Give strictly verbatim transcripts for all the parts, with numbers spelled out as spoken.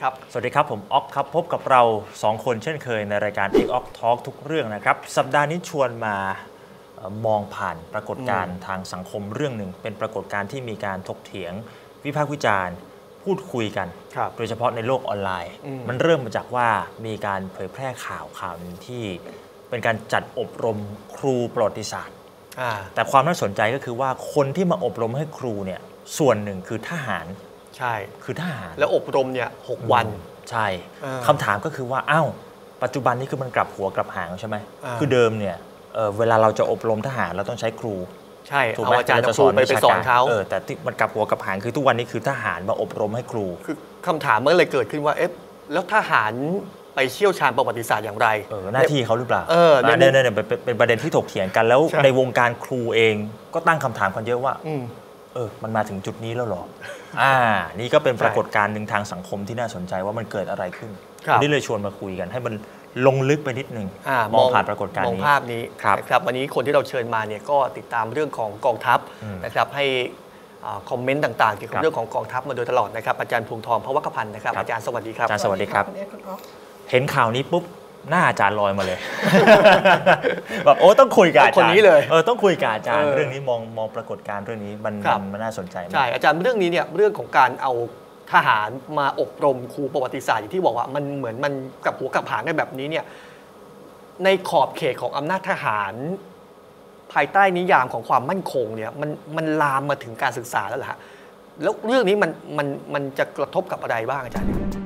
ครับสวัสดีครับผมอ๊อกครับพบกับเราสองคนเช่นเคยในรายการ เอ็กซ์ ออก Talk ทุกเรื่องนะครับสัปดาห์นี้ชวนมามองผ่านปรากฏการณ์ทางสังคมเรื่องหนึ่งเป็นปรากฏการณ์ที่มีการถกเถียงวิพากษ์วิจารณ์พูดคุยกันโดยเฉพาะในโลกออนไลน์มันเริ่มมาจากว่ามีการเผยแพร่ข่าวข่าวนึงที่เป็นการจัดอบรมครูประวัติศาสตร์แต่ความน่าสนใจก็คือว่าคนที่มาอบรมให้ครูเนี่ยส่วนหนึ่งคือทหารใช่คือทหารแล้วอบรมเนี่ยหกวันใช่คำถามก็คือว่าอ้าวปัจจุบันนี้คือมันกลับหัวกลับหางใช่ไหมคือเดิมเนี่ย เ, เวลาเราจะอบรมทหารเราต้องใช้ครูใช่เอาอาจารย์จะสอนไปไปสอนเขาเออแต่ที่มันกลับหัวกลับหางคือทุกวันนี้คือทหารมาอบรมให้ครูคือคำถามมันเลยเกิดขึ้นว่าเอ๊ะแล้วทหารไปเชี่ยวชาญประวัติศาสตร์อย่างไรเออหน้าที่เขาหรือเปล่าเออเนี่ยเนี่ยเป็นประเด็นที่ถกเถียงกันแล้วในวงการครูเองก็ตั้งคำถามกันเยอะว่าเออมันมาถึงจุดนี้แล้วหรออ่านี่ก็เป็นปรากฏการณ์หนึ่งทางสังคมที่น่าสนใจว่ามันเกิดอะไรขึ้นวันนี้เลยชวนมาคุยกันให้มันลงลึกไปนิดนึงมองผ่านปรากฏการณ์นี้มองภาพนี้ครับวันนี้คนที่เราเชิญมาเนี่ยก็ติดตามเรื่องของกองทัพนะครับให้คอมเมนต์ต่างๆเกี่ยวกับเรื่องของกองทัพมาโดยตลอดนะครับอาจารย์พวงทองพวัคพันธ์นะครับอาจารย์สวัสดีครับอาจารย์สวัสดีครับเห็นข่าวนี้ปุ๊บหน้าอาจารย์ลอยมาเลยแบบโอ้ต้องคุยกับอาจารย์คนนี้เลยเออต้องคุยกับอาจารย์เรื่องนี้มองมองปรากฏการณ์เรื่องนี้มันมันน่าสนใจใช่อาจารย์เรื่องนี้เนี่ยเรื่องของการเอาทหารมาอบรมครูประวัติศาสตร์อย่างที่บอกว่ามันเหมือนมันกับหัวกับหางกันแบบนี้เนี่ยในขอบเขตของอำนาจทหารภายใต้นิยามของความมั่นคงเนี่ยมันมันลามมาถึงการศึกษาแล้วล่ะแล้วเรื่องนี้มันมันมันจะกระทบกับอะไรบ้างอาจารย์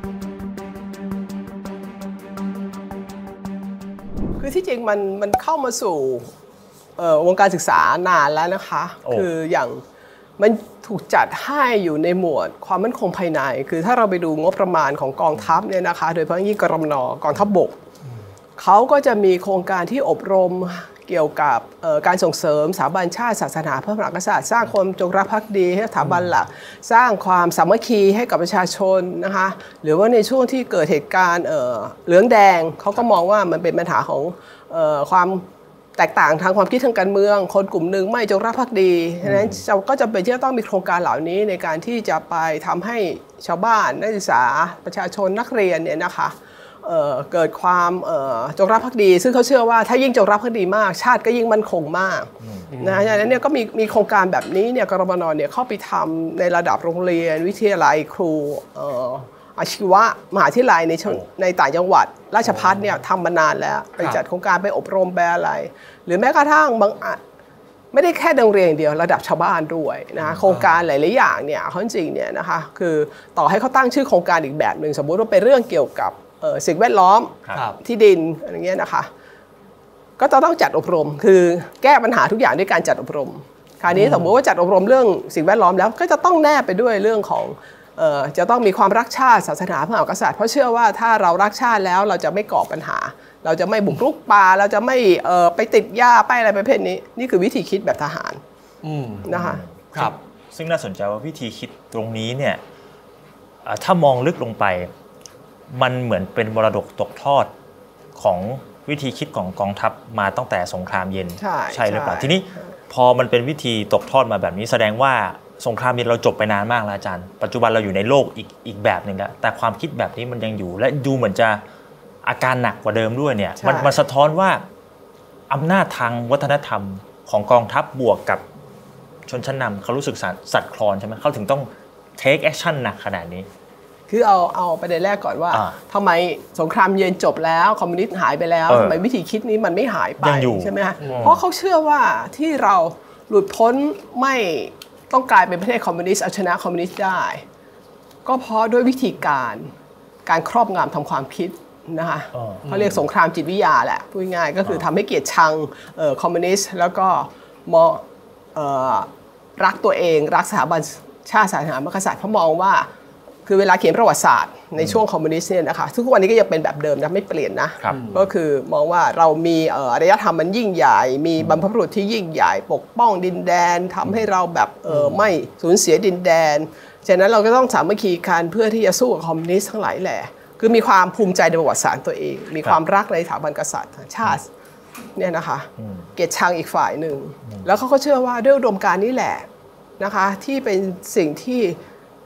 คือที่จริงมันมันเข้ามาสู่วงการศึกษานานแล้วนะคะคืออย่างมันถูกจัดให้อยู่ในหมวดความมั่นคงภายในคือถ้าเราไปดูงบประมาณของกองทัพเนี่ยนะคะโดยเฉพาะยิ่งกรมน.กองทัพบกเขาก็จะมีโครงการที่อบรมเกี่ยวกับการส่งเสริมสถาบันชาติศาสนาพระมหากษัตริย์สร้างความจงรักภักดีให้สถาบันหลักสร้างความสามัคคีให้กับประชาชนนะคะหรือว่าในช่วงที่เกิดเหตุการณ์เหลืองแดงเขาก็มองว่ามันเป็นปัญหาของความแตกต่างทางความคิดทางการเมืองคนกลุ่มหนึ่งไม่จงรักภักดีฉะนั้นเราก็จะเป็นที่จะต้องมีโครงการเหล่านี้ในการที่จะไปทำให้ชาวบ้านนักศึกษาประชาชนนักเรียนเนี่ยนะคะเ, เกิดความจงรักภักดีซึ่งเขาเชื่อว่าถ้ายิ่งจงรักภักดีมากชาติก็ยิ่งมั่นคงมากนะฉะนั้นเนี่ยก็มีมีโครงการแบบนี้เนี่ยกรมน.เนี่ยเข้าไปทำในระดับโรงเรียนวิทยาลัยครูอาชีวะมหาวิทยาลัยในในต่างจังหวัดราชภัฏเนี่ยทำมานานแล้วไปจัดโครงการไปอบรมไปอะไรหรือแม้กระทั่งบางไม่ได้แค่โรงเรียนอย่างเดียวระดับชาวบ้านด้วยนะโครงการหลายๆอย่างเนี่ยเขาจริงเนี่ยนะคะคือต่อให้เขาตั้งชื่อโครงการอีกแบบหนึ่งสมมุติว่าเป็นเรื่องเกี่ยวกับสิ่งแวดล้อมที่ดินอะไรเงี้ยนะคะก็จะต้องจัดอบรมคือแก้ปัญหาทุกอย่างด้วยการจัดอบรมคราวนี้สมมติว่าจัดอบรมเรื่องสิ่งแวดล้อมแล้วก็จะต้องแนบไปด้วยเรื่องของจะต้องมีความรักชาติศาสนาพระมหากษัตริย์เพราะเชื่อว่าถ้าเรารักชาติแล้วเราจะไม่ก่อปัญหาเราจะไม่บุกรุกป่าเราจะไม่ไปติดหญ้าไปอะไรประเภทนี้นี่คือวิธีคิดแบบทหารนะคะครับซึ่งน่าสนใจว่าวิธีคิดตรงนี้เนี่ยถ้ามองลึกลงไปมันเหมือนเป็นมรดกตกทอดของวิธีคิดของกองทัพมาตั้งแต่สงครามเย็นใช่ใช่หรือเปล่าทีนี้พอมันเป็นวิธีตกทอดมาแบบนี้แสดงว่าสงครามเย็นเราจบไปนานมากแล้วอาจารย์ปัจจุบันเราอยู่ในโลกอีกอีกแบบหนึ่งแล้วแต่ความคิดแบบนี้มันยังอยู่และดูเหมือนจะอาการหนักกว่าเดิมด้วยเนี่ยมันมันสะท้อนว่าอำนาจทางวัฒนธรรมของกองทัพบวกกับชนชั้นนำเขารู้สึกสั่นคลอนใช่ไหมเขาถึงต้อง take action หนักขนาดนี้คือเอาเอาประเด็นแรกก่อนว่าทำไมสงครามเย็นจบแล้วคอมมิวนิสต์หายไปแล้วทำไมวิธีคิดนี้มันไม่หายไปใช่ไหมคะเพราะเขาเชื่อว่าที่เราหลุดพ้นไม่ต้องกลายเป็นประเทศคอมมิวนิสต์เอาชนะคอมมิวนิสต์ได้ก็เพราะด้วยวิธีการการครอบงำทำความคิดนะคะเขาเรียกสงครามจิตวิทยาแหละพูดง่ายก็คือทำให้เกียรติชังคอมมิวนิสต์แล้วก็มองรักตัวเองรักสถาบันชาติศาสนาพระมหากษัตริย์เพราะมองว่าคือเวลาเขียนประวัติศาสตร์ในช่วงคอมมิวนิสต์เนี่ยนะคะทุกวันนี้ก็ยังเป็นแบบเดิมนะไม่เปลี่ยนนะก็คือมองว่าเรามีอารยธรรมมันยิ่งใหญ่มีบรรพบุรุษที่ยิ่งใหญ่ปกป้องดินแดนทำให้เราแบบไม่สูญเสียดินแดนฉะนั้นเราก็ต้องสามัคคีกันเพื่อที่จะสู้กับคอมมิวนิสต์ทั้งหลายแหละคือมีความภูมิใจในประวัติศาสตร์ตัวเองมีความรักในสถาบันกษัตริย์ชาติเนี่ยนะคะเกียรติชังอีกฝ่ายหนึ่งแล้วเขาก็เชื่อว่าด้วยอุดมการณ์นี้แหละนะคะที่เป็นสิ่งที่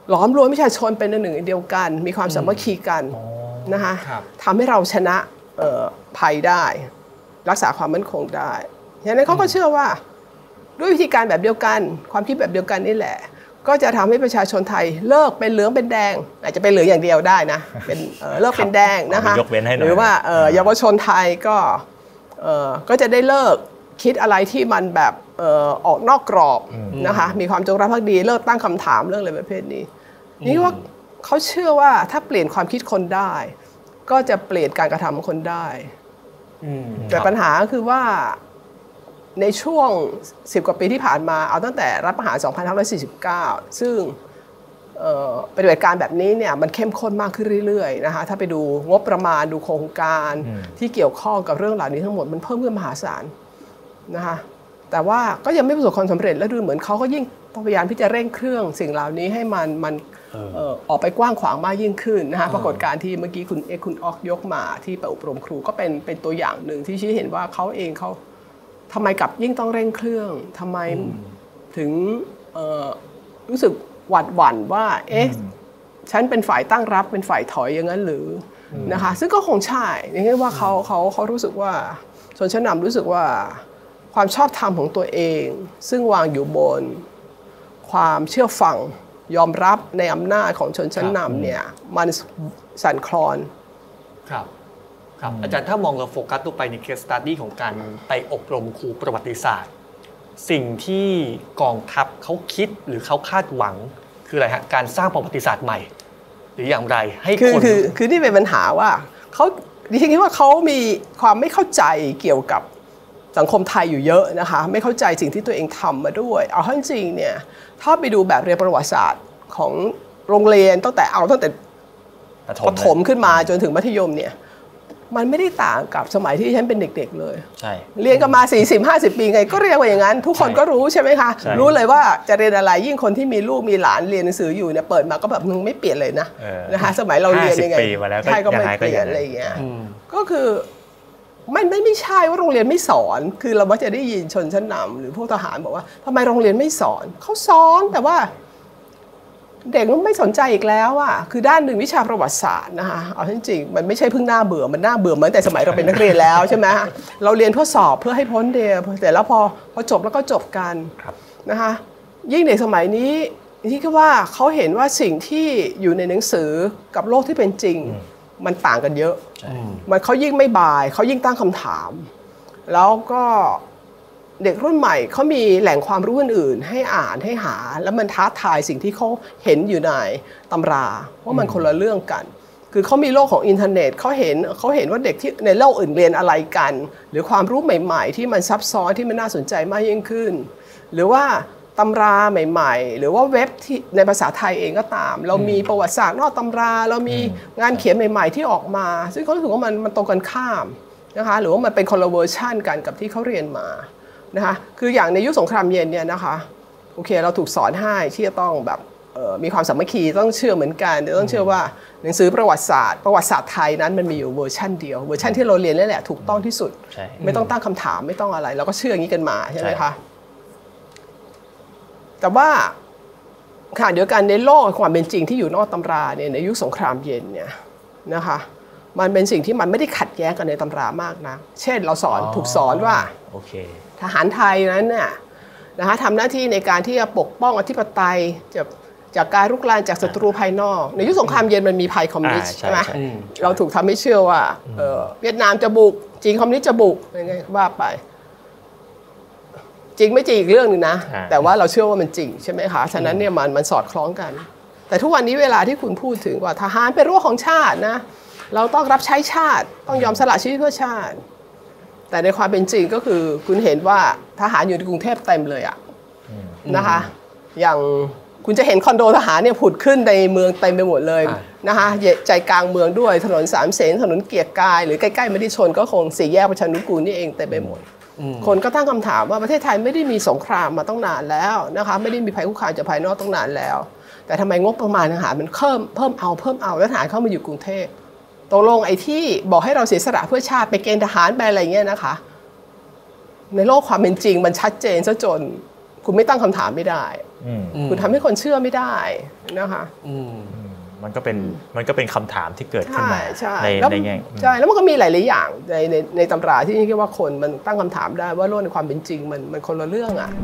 หลอมรวมประชาชนเป็นหนึ่งเดียวกันมีความสามัคคีกันนะคะทำให้เราชนะภัยได้รักษาความมั่นคงได้ฉะนั้นเขาก็เชื่อว่าด้วยวิธีการแบบเดียวกันความคิดแบบเดียวกันนี่แหละก็จะทำให้ประชาชนไทยเลิกเป็นเหลืองเป็นแดงอาจจะเป็นเหลืองอย่างเดียวได้นะเป็นเลิกเป็นแดงนะคะหรือว่าเยาวชนไทยก็ก็จะได้เลิกคิดอะไรที่มันแบบออกนอกกรอบนะคะมีความจงรักภักดีเลิกตั้งคำถามเรื่องอะไรประเภทนี้นี่ว่าเขาเชื่อว่าถ้าเปลี่ยนความคิดคนได้ก็จะเปลี่ยนการกระทำของคนได้แต่ปัญหาคือว่าในช่วงสิบกว่าปีที่ผ่านมาเอาตั้งแต่รัฐประหารสองพันห้าร้อยสี่สิบเก้าซึ่งปฏิบัติการแบบนี้เนี่ยมันเข้มข้นมากขึ้นเรื่อยๆนะคะถ้าไปดูงบประมาณดูโครงการที่เกี่ยวข้องกับเรื่องเหล่านี้ทั้งหมดมันเพิ่มขึ้นมหาศาลนะคะแต่ว่าก็ยังไม่ประสบความสำเร็จและดูเหมือนเขาก็ยิ่งพยายามที่จะเร่งเครื่องสิ่งเหล่านี้ให้มันมันออกไปกว้างขวางมากยิ่งขึ้นนะคะปรากฏการณ์ที่เมื่อกี้คุณเอ็กคุณออกยกมาที่ไปอบรมครูก็เป็นเป็นตัวอย่างหนึ่งที่ชี้เห็นว่าเขาเองเขาทำไมกับยิ่งต้องเร่งเครื่องทำไมถึงรู้สึกหวาดหวั่นว่าเอ๊ะฉันเป็นฝ่ายตั้งรับเป็นฝ่ายถอยอย่างนั้นหรือนะคะซึ่งก็คงใช่อย่างนี้ว่าเขาเขาเขารู้สึกว่าชนชั้นนำรู้สึกว่าความชอบธรรมของตัวเองซึ่งวางอยู่บนความเชื่อฟังยอมรับในอำนาจของชนชั้นนำเนี่ยมันสั่นคลอนครับครับอาจารย์ถ้ามองเราโฟกัสตัวไปในเคสสตัดดี้ของการไปอบรมครูประวัติศาสตร์สิ่งที่กองทัพเขาคิดหรือเขาคาดหวังคืออะไรฮะการสร้างประวัติศาสตร์ใหม่หรืออย่างไรให้คนคือคือนี่เป็นปัญหาว่าเขาดิฉันคิดว่าเขามีความไม่เข้าใจเกี่ยวกับสังคมไทยอยู่เยอะนะคะไม่เข้าใจสิ่งที่ตัวเองทำมาด้วยเอาจริงๆเนี่ยถ้าไปดูแบบเรียนประวัติศาสตร์ของโรงเรียนตั้งแต่เอาตั้งแต่ประถมขึ้นมาจนถึงมัธยมเนี่ยมันไม่ได้ต่างกับสมัยที่ฉันเป็นเด็กๆเลยใช่เรียนกันมา สี่สิบห้าสิบ ปีไงก็เรียนว่าอย่างนั้นทุกคนก็รู้ใช่ไหมคะรู้เลยว่าจะเรียนอะไรยิ่งคนที่มีลูกมีหลานเรียนหนังสืออยู่เนี่ยเปิดมาก็แบบมึงไม่เปลี่ยนเลยนะนะคะสมัยเราเรียนยังไงใช่ก็ไม่เปลี่ยนอะไรอย่างเงี้ยก็คือไม่ไม่ไม่ใช่ว่าโรงเรียนไม่สอนคือเรามักจะได้ยินชนชั้นนำหรือพวกทหารบอกว่าทำไมโรงเรียนไม่สอนเขาสอนแต่ว่าเด็กมันไม่สนใจอีกแล้วอ่ะคือด้านหนึ่งวิชาประวัติศาสตร์นะคะเอาจริงๆมันไม่ใช่เพิ่งน่าเบื่อมันน่าเบื่อเหมือนแต่สมัยเราเป็นนักเรียนแล้วใช่ไหมเราเรียนเพื่อสอบเพื่อให้พ้นเดียวแต่แล้วพอพอจบแล้วก็จบกันนะคะยิ่งเด็กสมัยนี้ที่คือว่าเขาเห็นว่าสิ่งที่อยู่ในหนังสือกับโลกที่เป็นจริงมันต่างกันเยอะมันเขายิ่งไม่บายเขายิ่งตั้งคำถามแล้วก็เด็กรุ่นใหม่เขามีแหล่งความรู้อื่นๆให้อ่านให้หาแล้วมันท้าทายสิ่งที่เขาเห็นอยู่ในตำราว่ามันคนละเรื่องกันคือเขามีโลกของอินเทอร์เน็ตเขาเห็นเขาเห็นว่าเด็กที่ในโลกอื่นเรียนอะไรกันหรือความรู้ใหม่ๆที่มันซับซ้อนที่มันน่าสนใจมากยิ่งขึ้นหรือว่าตำราใหม่ๆหรือว่าเว็บที่ในภาษาไทยเองก็ตามเรามีประวัติศาสตร์นอกตำราเรามีงานเขียนใหม่ๆที่ออกมาซึ่งเขารู้สึกว่ามันมันตรงกันข้ามนะคะหรือว่ามันเป็นคนละเวอร์ชันกันกับที่เขาเรียนมานะคะคืออย่างในยุคสงครามเย็นเนี่ยนะคะโอเคเราถูกสอนให้ที่จะต้องแบบมีความสามัคคีต้องเชื่อเหมือนกันต้องเชื่อว่าหนังสือประวัติศาสตร์ประวัติศาสตร์ไทยนั้นมันมีอยู่เวอร์ชันเดียวเวอร์ชันที่เราเรียนนั่นแหละถูกต้องที่สุดไม่ต้องตั้งคำถามไม่ต้องอะไรเราก็เชื่ออย่างนี้กันมาใช่ไหมคะแต่ว่าขณะเดียวกันในโลกความเป็นจริงที่อยู่นอกตำราเนี่ยในยุคสงครามเย็นเนี่ยนะคะมันเป็นสิ่งที่มันไม่ได้ขัดแย้งกันในตำรามากนะเช่นเราสอนถูกสอนว่าทหารไทยนั้นเนี่ยนะคะทำหน้าที่ในการที่จะปกป้องอธิปไตยจากจากการรุกรานจากศัตรูภายนอกในยุคสงครามเย็นมันมีภัยคอมมิวนิสต์ใช่ไหมเราถูกทำให้เชื่อว่าเวียดนามจะบุกจีนคอมมิวนิสต์จะบุกอะไรเงี้ยว่าไปจริงไม่จริงอีกเรื่องนึงนะแต่ว่าเราเชื่อว่ามันจริงใช่ไหมคะฉะนั้นเนี่ยมันมันสอดคล้องกันแต่ทุกวันนี้เวลาที่คุณพูดถึงว่าทหารเป็นรั้วของชาตินะเราต้องรับใช้ชาติต้องยอมสละชีวิตเพื่อชาติแต่ในความเป็นจริงก็คือคุณเห็นว่าทหารอยู่ในกรุงเทพเต็มเลยอะนะคะอย่างคุณจะเห็นคอนโดทหารเนี่ยผุดขึ้นในเมืองเต็มไปหมดเลยนะคะใจกลางเมืองด้วยถนนสามเสนถนนเกียรติกายหรือใกล้ๆมหิดลก็คงสี่แยกประชานุกูลนี่เองเต็มไปหมดคนก็ตั้งคำถามว่าประเทศไทยไม่ได้มีสงครามมาตั้งนานแล้วนะคะไม่ได้มีภัยคุกคามจากภายนอกตั้งนานแล้วแต่ทำไมงบประมาณทหารมันเพิ่มเพิ่มเอาเพิ่มเอาแล้วทหารเข้ามาอยู่กรุงเทพตกลงไอ้ที่บอกให้เราเสียสละเพื่อชาติไปเกณฑ์ทหารไปอะไรเงี้ยนะคะในโลกความเป็นจริงมันชัดเจนซะจนคุณไม่ตั้งคำถามไม่ได้คุณทำให้คนเชื่อไม่ได้นะคะมันก็เป็นมันก็เป็นคำถามที่เกิดขึ้นมาในในแง่ใช่แล้วมันก็มีหลายๆอย่างในในในตำราที่นี่คิดว่าคนมันตั้งคำถามได้ว่าโลกในความเป็นจริงมันมันคนละเรื่องอ่ะ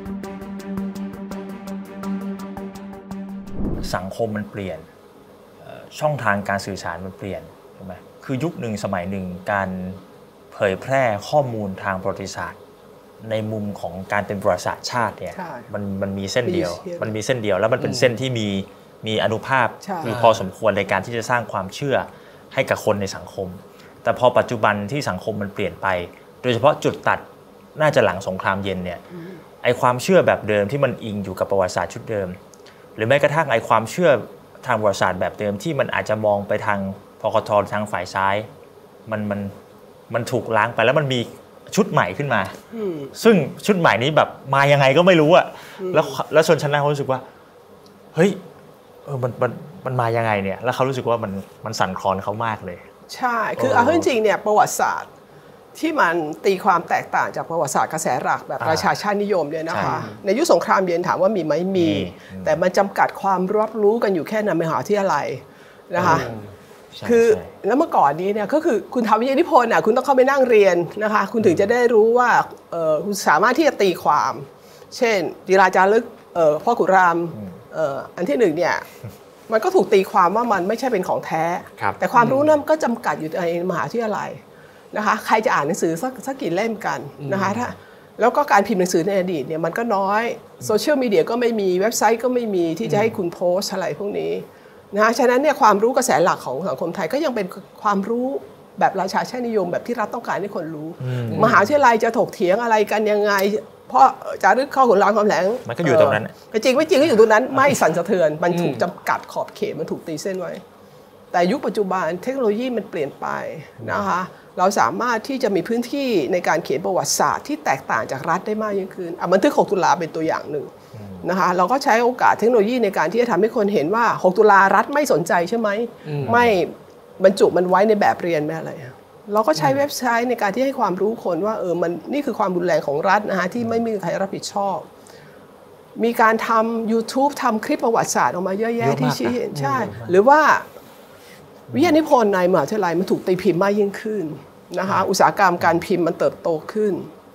สังคมมันเปลี่ยนช่องทางการสื่อสารมันเปลี่ยนใช่ไหมคือยุคหนึ่งสมัยหนึ่งการเผยแพร่ข้อมูลทางประวัติศาสตร์ในมุมของการเป็นประวัติศาสตร์ชาติเนี่ยมันมันมีเส้นเดียวมันมีเส้นเดียวแล้วมันเป็นเส้นที่มีมีอนุภาพคือพอสมควรในการที่จะสร้างความเชื่อให้กับคนในสังคมแต่พอปัจจุบันที่สังคมมันเปลี่ยนไปโดยเฉพาะจุดตัดน่าจะหลังสงครามเย็นเนี่ยไอความเชื่อแบบเดิมที่มันอิงอยู่กับประวัติศาสตร์ชุดเดิมหรือแม้กระทั่งไอความเชื่อทางประวัติศาสตร์แบบเดิมที่มันอาจจะมองไปทางพคททางฝ่ายซ้ายมันมันมันถูกล้างไปแล้วมันมีชุดใหม่ขึ้นมาซึ่งชุดใหม่นี้แบบมายังไงก็ไม่รู้อะแล้วแล้วชนชั้นนำเขารู้สึกว่าเฮ้ยเออมันมันมันมายังไงเนี่ยแล้วเขารู้สึกว่ามันมันสั่นคลอนเขามากเลยใช่คือเอาจริงๆเนี่ยประวัติศาสตร์ที่มันตีความแตกต่างจากประวัติศาสตร์กระแสหลักแบบประชาชาตินิยมเนี่ยนะคะในยุคสงครามเย็นถามว่ามีไหมมีแต่มันจำกัดความรับรู้กันอยู่แค่ในมหาวิทยาลัยนะคะคือแล้วเมื่อก่อนนี้เนี่ยก็คือคุณทำวิทยานิพนธ์อ่ะคุณต้องเข้าไปนั่งเรียนนะคะคุณถึงจะได้รู้ว่าคุณสามารถที่จะตีความเช่นลีลาจารึกพ่อขุนรามอันที่หนึ่งเนี่ยมันก็ถูกตีความว่ามันไม่ใช่เป็นของแท้แต่ความรู้นั้นก็จำกัดอยู่ในมหาวิทยาลัยนะคะใครจะอ่านหนังสือสักสักกี่เล่มกันนะคะถ้าแล้วก็การพิมพ์หนังสือในอดีตเนี่ยมันก็น้อยโซเชียลมีเดียก็ไม่มีเว็บไซต์ก็ไม่มีที่จะให้คุณโพสอะไรพวกนี้นะฉะนั้นเนี่ยความรู้กระแสหลักของสังคมไทยก็ยังเป็นความรู้แบบราชาชาตินิยมแบบที่รัฐต้องการให้คนรู้มหาวิทยาลัยจะถกเถียงอะไรกันยังไงเพราะจารึกข้อขุนรามคำแหลงมันก็อยู่ตรงนั้นจริงไม่จริงก็อยู่ตรงนั้นไม่สั่นสะเทือนมันถูกจำกัดขอบเขตมันถูกตีเส้นไว้แต่ยุคปัจจุบันเทคโนโลยีมันเปลี่ยนไปนะคะเราสามารถที่จะมีพื้นที่ในการเขียนประวัติศาสตร์ที่แตกต่างจากรัฐได้มากยิ่งขึ้นบันทึกหกตุลาเป็นตัวอย่างหนึ่งนะคะเราก็ใช้โอกาสเทคโนโลยีในการที่จะทำให้คนเห็นว่าหกตุลารัฐไม่สนใจใช่ไหมไม่บรรจุมันไว้ในแบบเรียนไม่อะไรเราก็ใช้เว็บไซต์ในการที่ให้ความรู้คนว่าเออมันนี่คือความรุนแรงของรัฐนะคะที่ไม่มีใครรับผิดชอบมีการทำ YouTube ทำคลิปประวัติศาสตร์ออกมาเยอะแยะที่ชี้เห็นใช่หรือว่าวิทยานิพนธ์ในมหาวิทยาลัยมันถูกตีพิมพ์มากยิ่งขึ้นนะคะอุตสาหกรรมการพิมพ์มันเติบโตขึ้น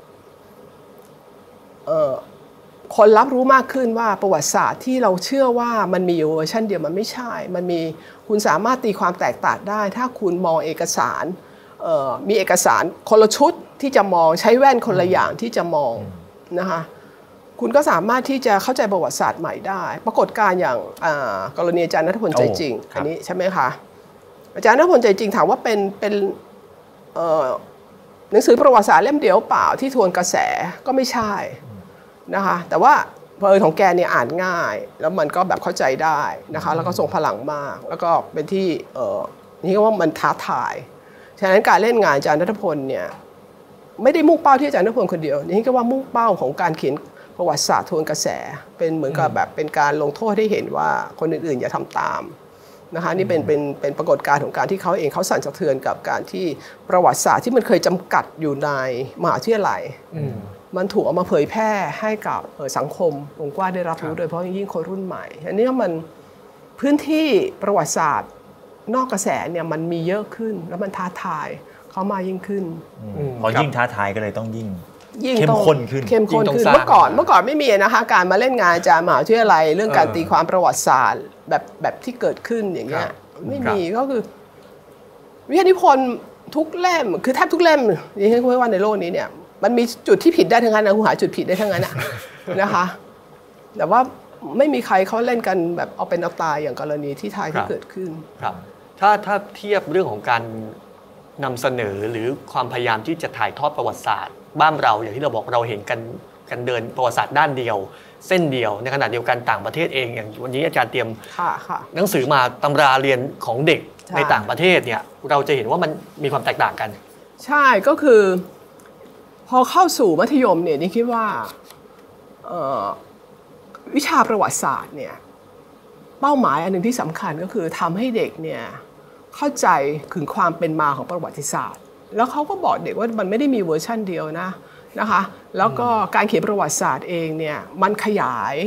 คนรับรู้มากขึ้นว่าประวัติศาสตร์ที่เราเชื่อว่ามันมีอยู่เวอร์ชันเดียวมันไม่ใช่มันมีคุณสามารถตีความแตกต่างได้ถ้าคุณมองเอกสารมีเอกสารคนละชุดที่จะมองใช้แว่นคนละอย่างที่จะมองนะคะคุณก็สามารถที่จะเข้าใจประวัติศาสตร์ใหม่ได้ปรากฏการณ์อย่างกรณีอาจารย์ณัฐพลใจจริงอันนี้ใช่ไหมคะอาจารย์ณัฐพลใจจริงถามว่าเป็นเป็นหนังสือประวัติศาสตร์เล่มเดียวเปล่าที่ทวนกระแสก็ไม่ใช่นะคะแต่ว่าเพอของแกเนี่ยอ่านง่ายแล้วมันก็แบบเข้าใจได้นะคะแล้วก็ทรงพลังมากแล้วก็เป็นที่นี่ก็ว่ามันท้าทายฉะนั้นการเล่นงานอาจารย์ณัฐพลเนี่ยไม่ได้มุ่งเป้าที่อาจารย์ณัฐพลคนเดียวนี่ก็ว่ามุ่งเป้าของการเขียนประวัติศาสตร์ทวนกระแสเป็นเหมือนกับแบบเป็นการลงโทษให้เห็นว่าคนอื่นๆอย่าทำตามนะคะนี่เป็นเป็นเป็นปรากฏการณ์ของการที่เขาเองเขาสั่นสะเทือนกับการที่ประวัติศาสตร์ที่มันเคยจำกัดอยู่ในมหาวิทยาลัยมันถูกเอามาเผยแพร่ให้กับสังคมวงกว้างได้รับรู้โดยเฉพาะยิ่งคนรุ่นใหม่อันนี้มันพื้นที่ประวัติศาสตร์นอกกระแสเนี่ยมันมีเยอะขึ้นแล้วมันท้าทายเขามายิ่งขึ้นพอยิ่งท้าทายก็เลยต้องยิ่งเข้มข้นขึ้นเข้มข้นขึ้นเมื่อก่อนเมื่อก่อนไม่มีนะคะการมาเล่นงานอาจารย์มหาวิทยาลัยเรื่องการตีความประวัติศาสตร์แบบแบบที่เกิดขึ้นอย่างเงี้ยไม่มีก็คือวิทยานิพนธ์ทุกเล่มคือแทบทุกเล่มอย่างที่คุยว่าในโลกนี้เนี่ยมันมีจุดที่ผิดได้ทั้งนั้นนะคุณหาจุดผิดได้ทั้งนั้นนะคะแต่ว่าไม่มีใครเขาเล่นกันแบบเอาเป็นเอาตายอย่างกรณีที่ไทยที่เกิดขึ้นครับถ้าถ้าเทียบเรื่องของการนำเสนอหรือความพยายามที่จะถ่ายทอดประวัติศาสตร์บ้านเราอย่างที่เราบอกเราเห็นกันกันเดินประวัติศาสตร์ด้านเดียวเส้นเดียวในขณะเดียวกันต่างประเทศเองอย่างวันนี้อาจารย์เตรียมหนังสือมาตำราเรียนของเด็กในต่างประเทศเนี่ยเราจะเห็นว่ามันมีความแตกต่างกันใช่ก็คือพอเข้าสู่มัธยมเนี่ยนี่คิดว่าวิชาประวัติศาสตร์เนี่ยเป้าหมายอันหนึ่งที่สำคัญก็คือทำให้เด็กเนี่ยเข้าใจถึงความเป็นมาของประวัติศาสตร์แล้วเขาก็บอกเด็กว่ามันไม่ได้มีเวอร์ชันเดียวนะนะคะแล้วก็การเขียนประวัติศาสตร์เองเนี่ยมันขยาย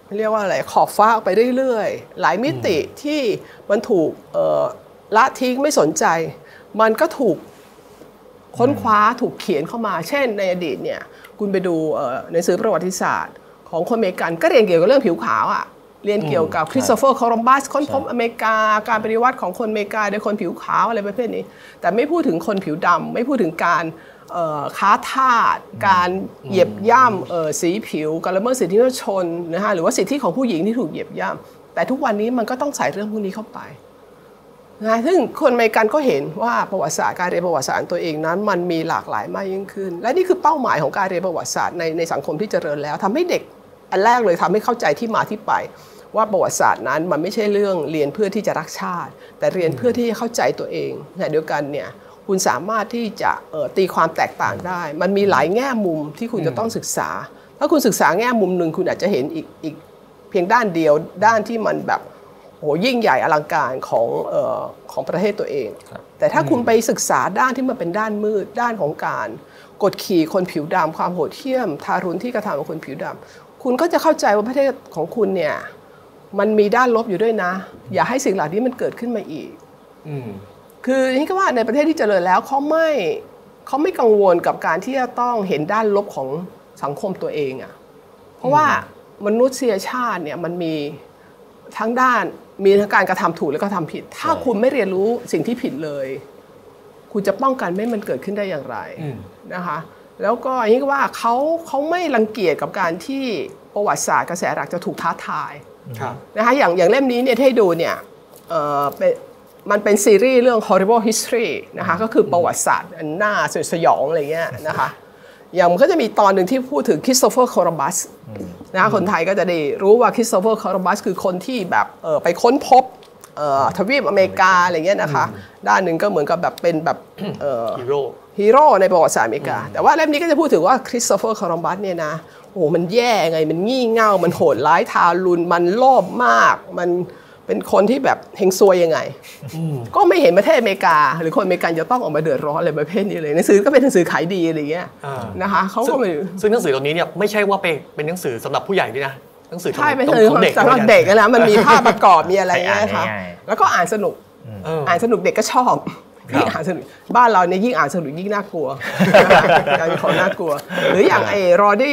เรียกว่าอะไรขอบฟ้าไปเรื่อยๆหลายมิติที่มันถูกละทิ้งไม่สนใจมันก็ถูกค้นคว้าถูกเขียนเข้ามาเช่นในอดีตเนี่ยคุณไปดูหนังสือประวัติศาสตร์ของคนอเมริกันก็เรียนเกี่ยวกับเรื่องผิวขาวอ่ะเรียนเกี่ยวกับคริสโตเฟอร์โคลัมบัสค้นพบอเมริกาการปฏิวัติของคนอเมริกาโดยคนผิวขาวอะไรประเภทนี้แต่ไม่พูดถึงคนผิวดำไม่พูดถึงการค้าทาสการเหยียบย่ำสีผิวการละเมิดสิทธิมนุษยชนนะฮะหรือว่าสิทธิของผู้หญิงที่ถูกเหยียบย่ำแต่ทุกวันนี้มันก็ต้องใส่เรื่องพวกนี้เข้าไปนะซึ่งคนอเมริกันก็เห็นว่าประวัติศาสตร์การเรียนประวัติศาสตร์ตัวเองนั้นมันมีหลากหลายมากยิ่งขึ้นและนี่คือเป้าหมายของการเรียนประวัติศาสตร์ในในสังคมที่เจริญแล้วทำให้เด็กอันแรกเลยทำให้เข้าใจที่มาที่ไปว่าประวัติศาสตร์นั้นมันไม่ใช่เรื่องเรียนเพื่อที่จะรักชาติแต่เรียนเพื่อที่จะเข้าใจตัวเองในเดียวกันเนี่ยคุณสามารถที่จะตีความแตกต่างได้มันมีหลายแง่มุมที่คุณจะต้องศึกษาถ้าคุณศึกษาแง่มุมหนึ่งคุณอาจจะเห็นอีกอีกเพียงด้านเดียวด้านที่มันแบบโหยิ่งใหญ่อลังการของเอ่อของประเทศตัวเองแต่ถ้าคุณไปศึกษาด้านที่มันเป็นด้านมืดด้านของการกดขี่คนผิวดำความโหดเหี้ยมทารุณที่กระทำกับคนผิวดำคุณก็จะเข้าใจว่าประเทศของคุณเนี่ยมันมีด้านลบอยู่ด้วยนะอย่าให้สิ่งเหล่านี้มันเกิดขึ้นมาอีกคือนี่ก็ว่าในประเทศที่เจริญแล้วเขาไม่เขาไม่กังวลกับการที่จะต้องเห็นด้านลบของสังคมตัวเองอ่ะเพราะว่ามนุษยชาติเนี่ยมันมีทั้งด้านมีทั้งการกระทำถูกและกระทำผิดถ้าคุณไม่เรียนรู้สิ่งที่ผิดเลยคุณจะป้องกันไม่ให้มันเกิดขึ้นได้อย่างไรนะคะแล้วก็อย่างนี้ก็ว่าเขาเขาไม่รังเกียจกับการที่ประวัติศาสตร์กระแสหลักจะถูกท้าทายนะคะอย่างอย่างเล่มนี้เนี่ยที่ให้ดูเนี่ยเอ่อเป็นมันเป็นซีรีส์เรื่อง horrible history นะคะก็คือประวัติศาสตร์อันน่าสยองอะไรเงี้ยนะคะอย่างมันก็จะมีตอนหนึ่งที่พูดถึงคริสโตเฟอร์โคลัมบัสนะคนไทยก็จะได้รู้ว่าคริสโตเฟอร์โคลัมบัสคือคนที่แบบไปค้นพบทวีปอเมริกาอะไรเงี้ยนะคะด้านหนึ่งก็เหมือนกับแบบเป็นแบบฮีโร่ฮีโร่ในประวัติศาสตร์อเมริกาแต่ว่าเล่มนี้ก็จะพูดถึงว่าคริสโตเฟอร์โคลัมบัสเนี่ยนะโอ้มันแย่ไงมันงี่เง่ามันโหดร้ายทารุณมันโลภมากมันเป็นคนที่แบบเฮงซวยยังไงก็ไม่เห็นประเทศอเมริกาหรือคนอเมริกันจะต้องออกมาเดือดร้อนอะไรประเภทนี้เลยหนังสือก็เป็นหนังสือขายดีอะไรเงี้ยนะคะเขาก็ไม่ซึ่งหนังสือเหล่านี้เนี่ยไม่ใช่ว่าเป็นเป็นหนังสือสำหรับผู้ใหญ่ด้วยนะหนังสือใช่เป็นหนังสือสำหรับเด็กนะมันมีภาพประกอบมีอะไรเงี้ยนะคะแล้วก็อ่านสนุกอ่านสนุกเด็กก็ชอบยิ่งอ่านสนุกบ้านเราเนี่ยยิ่งอ่านสนุกยิ่งน่ากลัวอย่างของน่ากลัวหรืออย่างไอ้รอดี้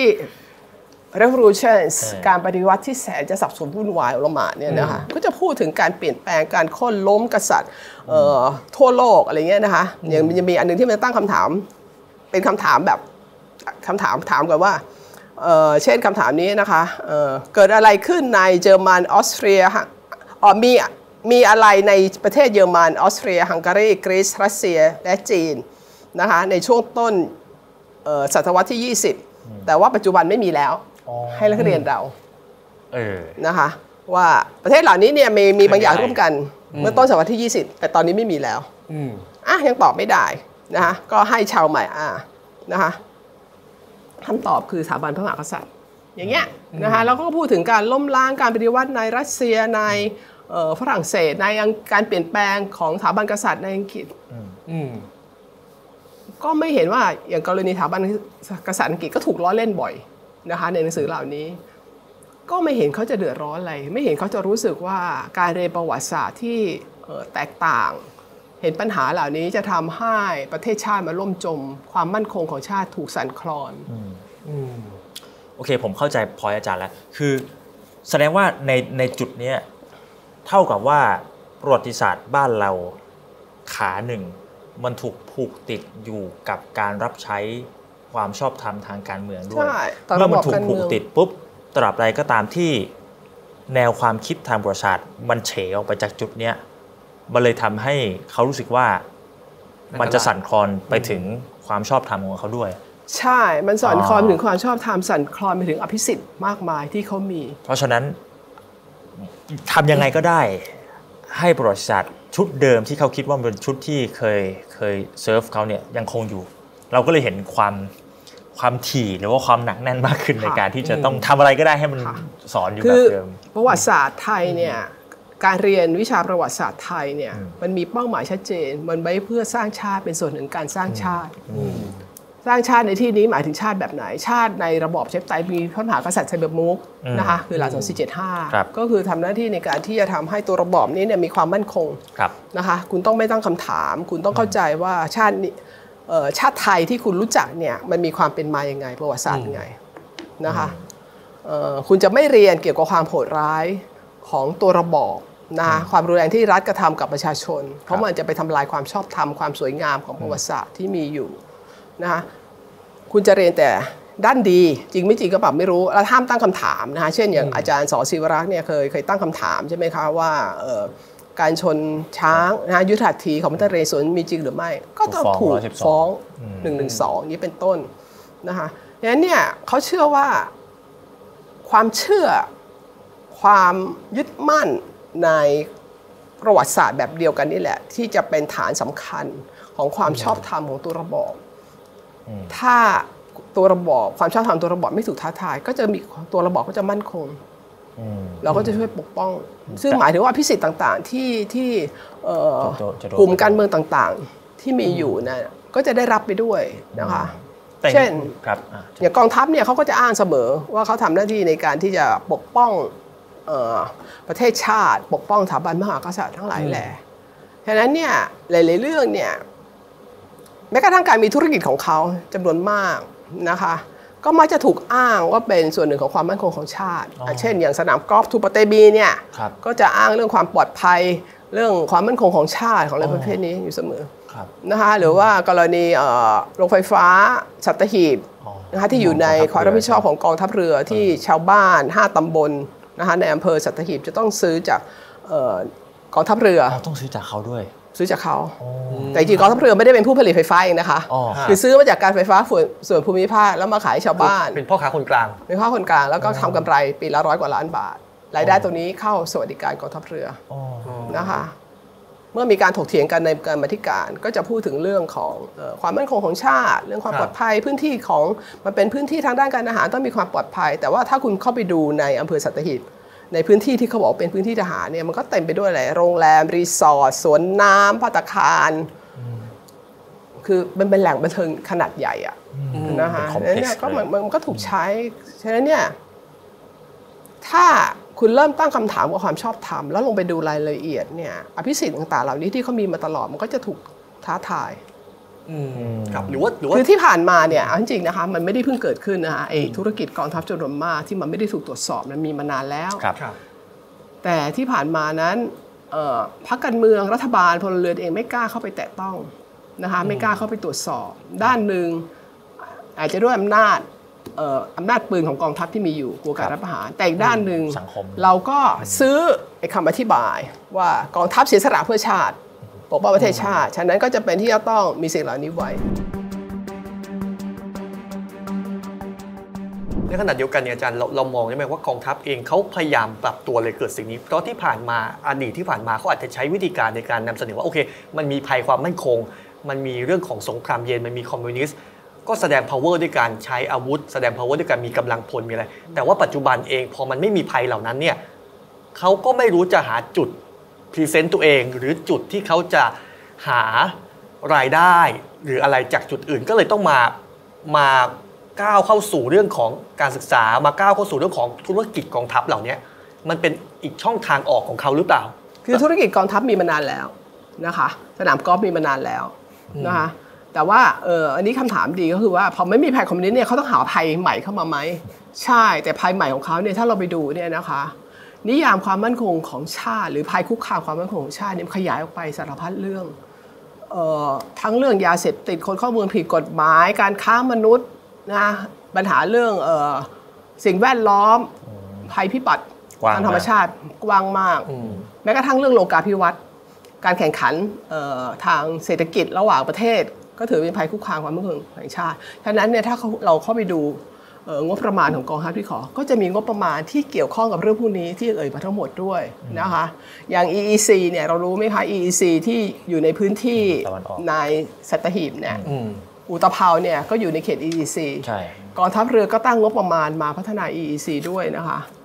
revolutions การปฏิวัติที่แสนจะสับสนวุ่นวายอลหม่านเนี่ยนะคะก็จะพูดถึงการเปลี่ยนแปลงการโค่นล้มกษัตริย์ทั่วโลกอะไรเงี้ยนะคะอย่างมันจะมีอันนึงที่มันตั้งคำถามเป็นคำถามแบบคำถามถามกันว่าเช่นคำถามนี้นะคะเ, เกิดอะไรขึ้นในเยอรมันออสเตรียอ๋อมีมีอะไรในประเทศเยอรมันออสเตรียฮังการีกรีซรัสเซียและจีนนะคะในช่วงต้นศตวรรษที่ยี่สิบแต่ว่าปัจจุบันไม่มีแล้วให้นักเรียนเราเออนะคะว่าประเทศเหล่านี้เนี่ยมีมีบางอย่างร่วมกันเมื่อต้นศตวรรษที่ยี่สิบแต่ตอนนี้ไม่มีแล้วอ่ะยังตอบไม่ได้นะคะก็ให้ชาวใหม่อ่ะนะคะคำตอบคือสถาบันพระมหากษัตริย์อย่างเงี้ยนะคะแล้วก็พูดถึงการล้มล้างการปฏิวัติในรัสเซียในฝรั่งเศสในการเปลี่ยนแปลงของสถาบันกษัตริย์ในอังกฤษก็ไม่เห็นว่าอย่างกรณีสถาบันกษัตริย์อังกฤษก็ถูกล้อเล่นบ่อยนะคะในหนังสือเหล่านี้ก็ไม่เห็นเขาจะเดือดร้อนอะไรไม่เห็นเขาจะรู้สึกว่าการเรียนประวัติศาสตร์ที่แตกต่างเห็นปัญหาเหล่านี้จะทำให้ประเทศชาติมาล่มจมความมั่นคงของชาติถูกสั่นคลอนโอเคผมเข้าใจพอยอาจารย์แล้วคือแสดงว่าในในจุดนี้เท่ากับว่าประวัติศาสตร์บ้านเราขาหนึ่งมันถูกผูกติดอยู่กับการรับใช้ความชอบธรรมทางการเมืองด้วยเมื่อมันถูกผูกติดปุ๊บตราบใดก็ตามที่แนวความคิดทางประวัติศาสตร์มันเฉออกไปจากจุดเนี้ยมันเลยทำให้เขารู้สึกว่ามันจะสั่นคลอนไปถึงความชอบธรรมของเขาด้วยใช่มันสั่นคลอนถึงความชอบธรรมสั่นคลอนไปถึงอภิสิทธิ์มากมายที่เขามีเพราะฉะนั้นทำยังไงก็ได้ให้ประวัติศาสตร์ชุดเดิมที่เขาคิดว่าเป็นชุดที่เคยเคยเซิร์ฟเขาเนี่ยยังคงอยู่เราก็เลยเห็นความความถี่หรือว่าความหนักแน่นมากขึ้นในการที่จะต้องทำอะไรก็ได้ให้มันสอนอยู่แบบเดิมประวัติศาสตร์ไทยเนี่ยการเรียนวิชาประวัติศาสตร์ไทยเนี่ยมันมีเป้าหมายชัดเจนมันไว้เพื่อสร้างชาติเป็นส่วนหนึ่งการสร้างชาติสร้างชาติในที่นี้หมายถึงชาติแบบไหนชาติในระบอบประชาธิปไตยมีพระมหากษัตริย์ไซเบอร์มุกนะคะคือหลักสองสี่เจ็ดห้าก็คือทำหน้าที่ในการที่จะทำให้ตัวระบอบนี้เนี่ยมีความมั่นคงนะคะคุณต้องไม่ตั้งคำถามคุณต้องเข้าใจว่าชาติชาติไทยที่คุณรู้จักเนี่ยมันมีความเป็นมาอย่างไงประวัติศาสตร์ยังไงนะคะคุณจะไม่เรียนเกี่ยวกับความโหดร้ายของตัวระบอบนะความรุนแรงที่รัฐกระทำกับประชาชนเพราะมันจะไปทำลายความชอบธรรมความสวยงามของประวัติศาสตร์ที่มีอยู่นะคะคุณจะเรียนแต่ด้านดีจริงไม่จริงก็แบบไม่รู้แล้วห้ามตั้งคำถามนะคะเช่นอย่างอาจารย์สอศิวรักษ์เนี่ยเคยเคยตั้งคำถามใช่ไหมคะว่าการชนช้างนะยุทธหัตถีของพระนเรศวรมีจริงหรือไม่ก็ต้องถูกฟ้องหนึ่งหนึ่งสองนี้เป็นต้นนะคะดังนั้นเนี่ยเขาเชื่อว่าความเชื่อความยึดมั่นในประวัติศาสตร์แบบเดียวกันนี่แหละที่จะเป็นฐานสำคัญของความชอบธรรมของตัวระบอบถ้าตัวระบอบความชอบธรรมตัวระบอบไม่ถูกท้าทายก็จะมีตัวระบอบก็จะมั่นคงเราก็จะช่วยปกป้องซึ่งหมายถึงว่าพิสิทธิ์ต่างๆที่ที่กลุ่มการเมืองต่างๆที่มีอยู่นะก็จะได้รับไปด้วยนะคะเช่นอย่างกองทัพเนี่ยเขาก็จะอ้างเสมอว่าเขาทำหน้าที่ในการที่จะปกป้องประเทศชาติปกป้องสถาบันพระมหากษัตริย์ทั้งหลายแหล่ฉะนั้นเนี่ยหลายๆเรื่องเนี่ยแม้กระทั่งการมีธุรกิจของเขาจำนวนมากนะคะก็มักจะถูกอ้างว่าเป็นส่วนหนึ่งของความมั่นคงของชาติเช่นอย่างสนามกอล์ฟทูปเตบีเนี่ยก็จะอ้างเรื่องความปลอดภัยเรื่องความมั่นคงของชาติของอะไรประเภทนี้อยู่เสมอนะคะหรือว่ากรณีโรงไฟฟ้าสัตหีบนะคะที่อยู่ในความรับผิดชอบของกองทัพเรือที่ชาวบ้านห้าตำบลนะคะในอำเภอสัตหีบจะต้องซื้อจากกองทัพเรือต้องซื้อจากเขาด้วยซื้อจากเขาแต่จริงๆกองทัพเรือไม่ได้เป็นผู้ผลิตไฟฟ้าเองนะคะคือซื้อมาจากการไฟฟ้าส่วนภูมิภาคแล้วมาขายชาวบ้านเป็นพ่อค้าคนกลางเป็นพ่อค้าคนกลางแล้วก็ทำกำไรปีละร้อยกว่าล้านบาทรายได้ตรงนี้เข้าสวัสดิการกองทัพเรือนะคะเมื่อมีการถกเถียงกันในการบัญชีการก็จะพูดถึงเรื่องของความมั่นคงของชาติเรื่องความปลอดภัยพื้นที่ของมันเป็นพื้นที่ทางด้านการอาหารต้องมีความปลอดภัยแต่ว่าถ้าคุณเข้าไปดูในอำเภอสัตหีบในพื้นที่ที่เขาบอกเป็นพื้นที่ทหารเนี่ยมันก็เต็มไปด้วยอะไรโรงแรมรีสอร์ทสวนน้ำภัตตาคารคือมันเป็นแหล่งบันเทิงขนาดใหญ่อะนะคะแล้วเนี่ยก็มันมันก็ถูกใช้ฉะนั้นเนี่ยถ้าคุณเริ่มตั้งคำถามกับความชอบธรรมแล้วลงไปดูรายละเอียดเนี่ยอภิสิทธิ์ต่างๆเหล่านี้ที่เขามีมาตลอดมันก็จะถูกท้าทายครับหรือว่าหรือว่าคือที่ผ่านมาเนี่ยจริงๆนะคะมันไม่ได้เพิ่งเกิดขึ้นนะคะไอ้ธุรกิจกองทัพจำนวนมากที่มันไม่ได้ถูกตรวจสอบมันมีมานานแล้วแต่ที่ผ่านมานั้นพรรคการเมืองรัฐบาลพลเรือนเองไม่กล้าเข้าไปแตะต้องนะคะไม่กล้าเข้าไปตรวจสอบด้านหนึ่งอาจจะด้วยอำนาจอำนาจปืนของกองทัพที่มีอยู่กลัวการรัฐประหารแต่อีกด้านหนึ่งเราก็ซื้อไอ้คำอธิบายว่ากองทัพเสียสละเพื่อชาติปกป้องประเทศชาติฉะนั้นก็จะเป็นที่จะต้องมีสิ่งเหล่านี้ไว้ในขณะเดียวกันอาจารย์เราเรามองใช่ไหมว่ากองทัพเองเขาพยายามปรับตัวเลยเกิดสิ่งนี้เพราะที่ผ่านมาอดีตที่ผ่านมาเขาอาจจะใช้วิธีการในการนำเสนอว่าโอเคมันมีภัยความมั่นคงมันมีเรื่องของสงครามเย็นมันมีคอมมิวนิสต์ก็แสดง power ด้วยการใช้อาวุธแสดง power ด้วยการมีกำลังพลมีอะไรแต่ว่าปัจจุบันเองพอมันไม่มีภัยเหล่านั้นเนี่ยเขาก็ไม่รู้จะหาจุดพรีเซนต์ตัวเองหรือจุดที่เขาจะหารายได้หรืออะไรจากจุดอื่นก็เลยต้องมามาก้าวเข้าสู่เรื่องของการศึกษามาก้าวเข้าสู่เรื่องของธุรกิจกองทัพเหล่านี้มันเป็นอีกช่องทางออกของเขาหรือเปล่าคือธุรกิจกองทัพมีมานานแล้วนะคะสนามกอล์ฟมีมานานแล้วนะคะแต่ว่าเอออันนี้คำถามดีก็คือว่าพอไม่มีภัยคอมมิวนิสต์เนี่ยเขาต้องหาภัยใหม่เข้ามาไหมใช่แต่ภัยใหม่ของเขาเนี่ยถ้าเราไปดูเนี่ยนะคะนิยามความมั่นคงของชาติหรือภัยคุกคามความมั่นคงของชาติเนี่ยขยายออกไปสารพัดเรื่องเอ่อทั้งเรื่องยาเสพติดคนเข้าเมืองผิดกฎหมายการค้ามนุษย์นะปัญหาเรื่องเอ่อสิ่งแวดล้อมภัยพิบัติทางธรรมชาติกว้างมากแม้กระทั่งเรื่องโลกาภิวัตน์การแข่งขันทางเศรษฐกิจระหว่างประเทศก็ถือเป็นภัยคุกคามความมั่นคงแห่งชาติฉะนั้นเนี่ยถ้าเราเข้าไปดูงบประมาณของกองทัพที่ขอก็จะมีงบประมาณที่เกี่ยวข้องกับเรื่องพวกนี้ที่เอ่ยมาทั้งหมดด้วยนะคะอย่าง อี อี ซี เนี่ยเรารู้ไหมคะ อี อี ซี ที่อยู่ในพื้นที่ในสัตหีบเนี่ยอุตภาวเนี่ยก็อยู่ในเขต อี อี ซี กองทัพเรือก็ตั้งงบประมาณมาพัฒนา อี อี ซี ด้วยนะคะ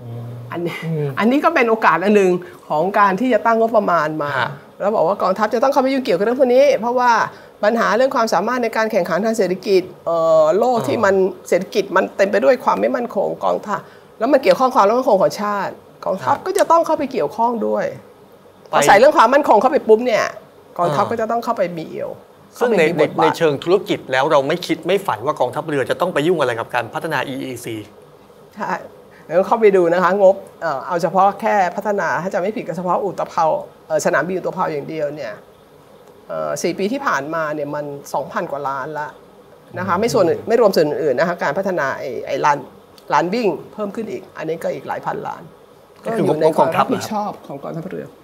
อันนี้อันนี้ก็เป็นโอกาสอันหนึ่งของการที่จะตั้งงบประมาณมาแล้วบอกว่ากองทัพจะต้องเข้าไปยุ่งเกี่ยวกับเรื่องพวกนี้เพราะว่าปัญหาเรื่องความสามารถในการแข่งขันทางเศรษฐกิจโลกที่มันเศรษฐกิจมันเต็มไปด้วยความไม่มั่นคงกองทัพแล้วมันเกี่ยวข้องความมั่นคงของชาติกองทัพก็จะต้องเข้าไปเกี่ยวข้องด้วยพอใส่เรื่องความมั่นคงเข้าไปปุ๊บเนี่ยกองทัพก็จะต้องเข้าไปมีเอี่ยวซึ่งในในเชิงธุรกิจแล้วเราไม่คิดไม่ฝันว่ากองทัพเรือจะต้องไปยุ่งอะไรกับการพัฒนา อี อี ซีใช่แล้วเข้าไปดูนะคะงบเอาเฉพาะแค่พัฒนาถ้าจะไม่ผิดก็เฉพาะอุตภาวสนามบินอุตภาวอย่างเดียวเนี่ยสี่ปีที่ผ่านมาเนี่ยมัน สองพัน กว่าล้านละนะคะไม่ส่วนไม่รวมส่วนอื่นนะคะการพัฒนาไอ้ไอ้ลานลานวิ่งเพิ่มขึ้นอีกอันนี้ก็อีกหลายพันล้านก็อยู่ในความรับผิดชอบของกองทัพเรือ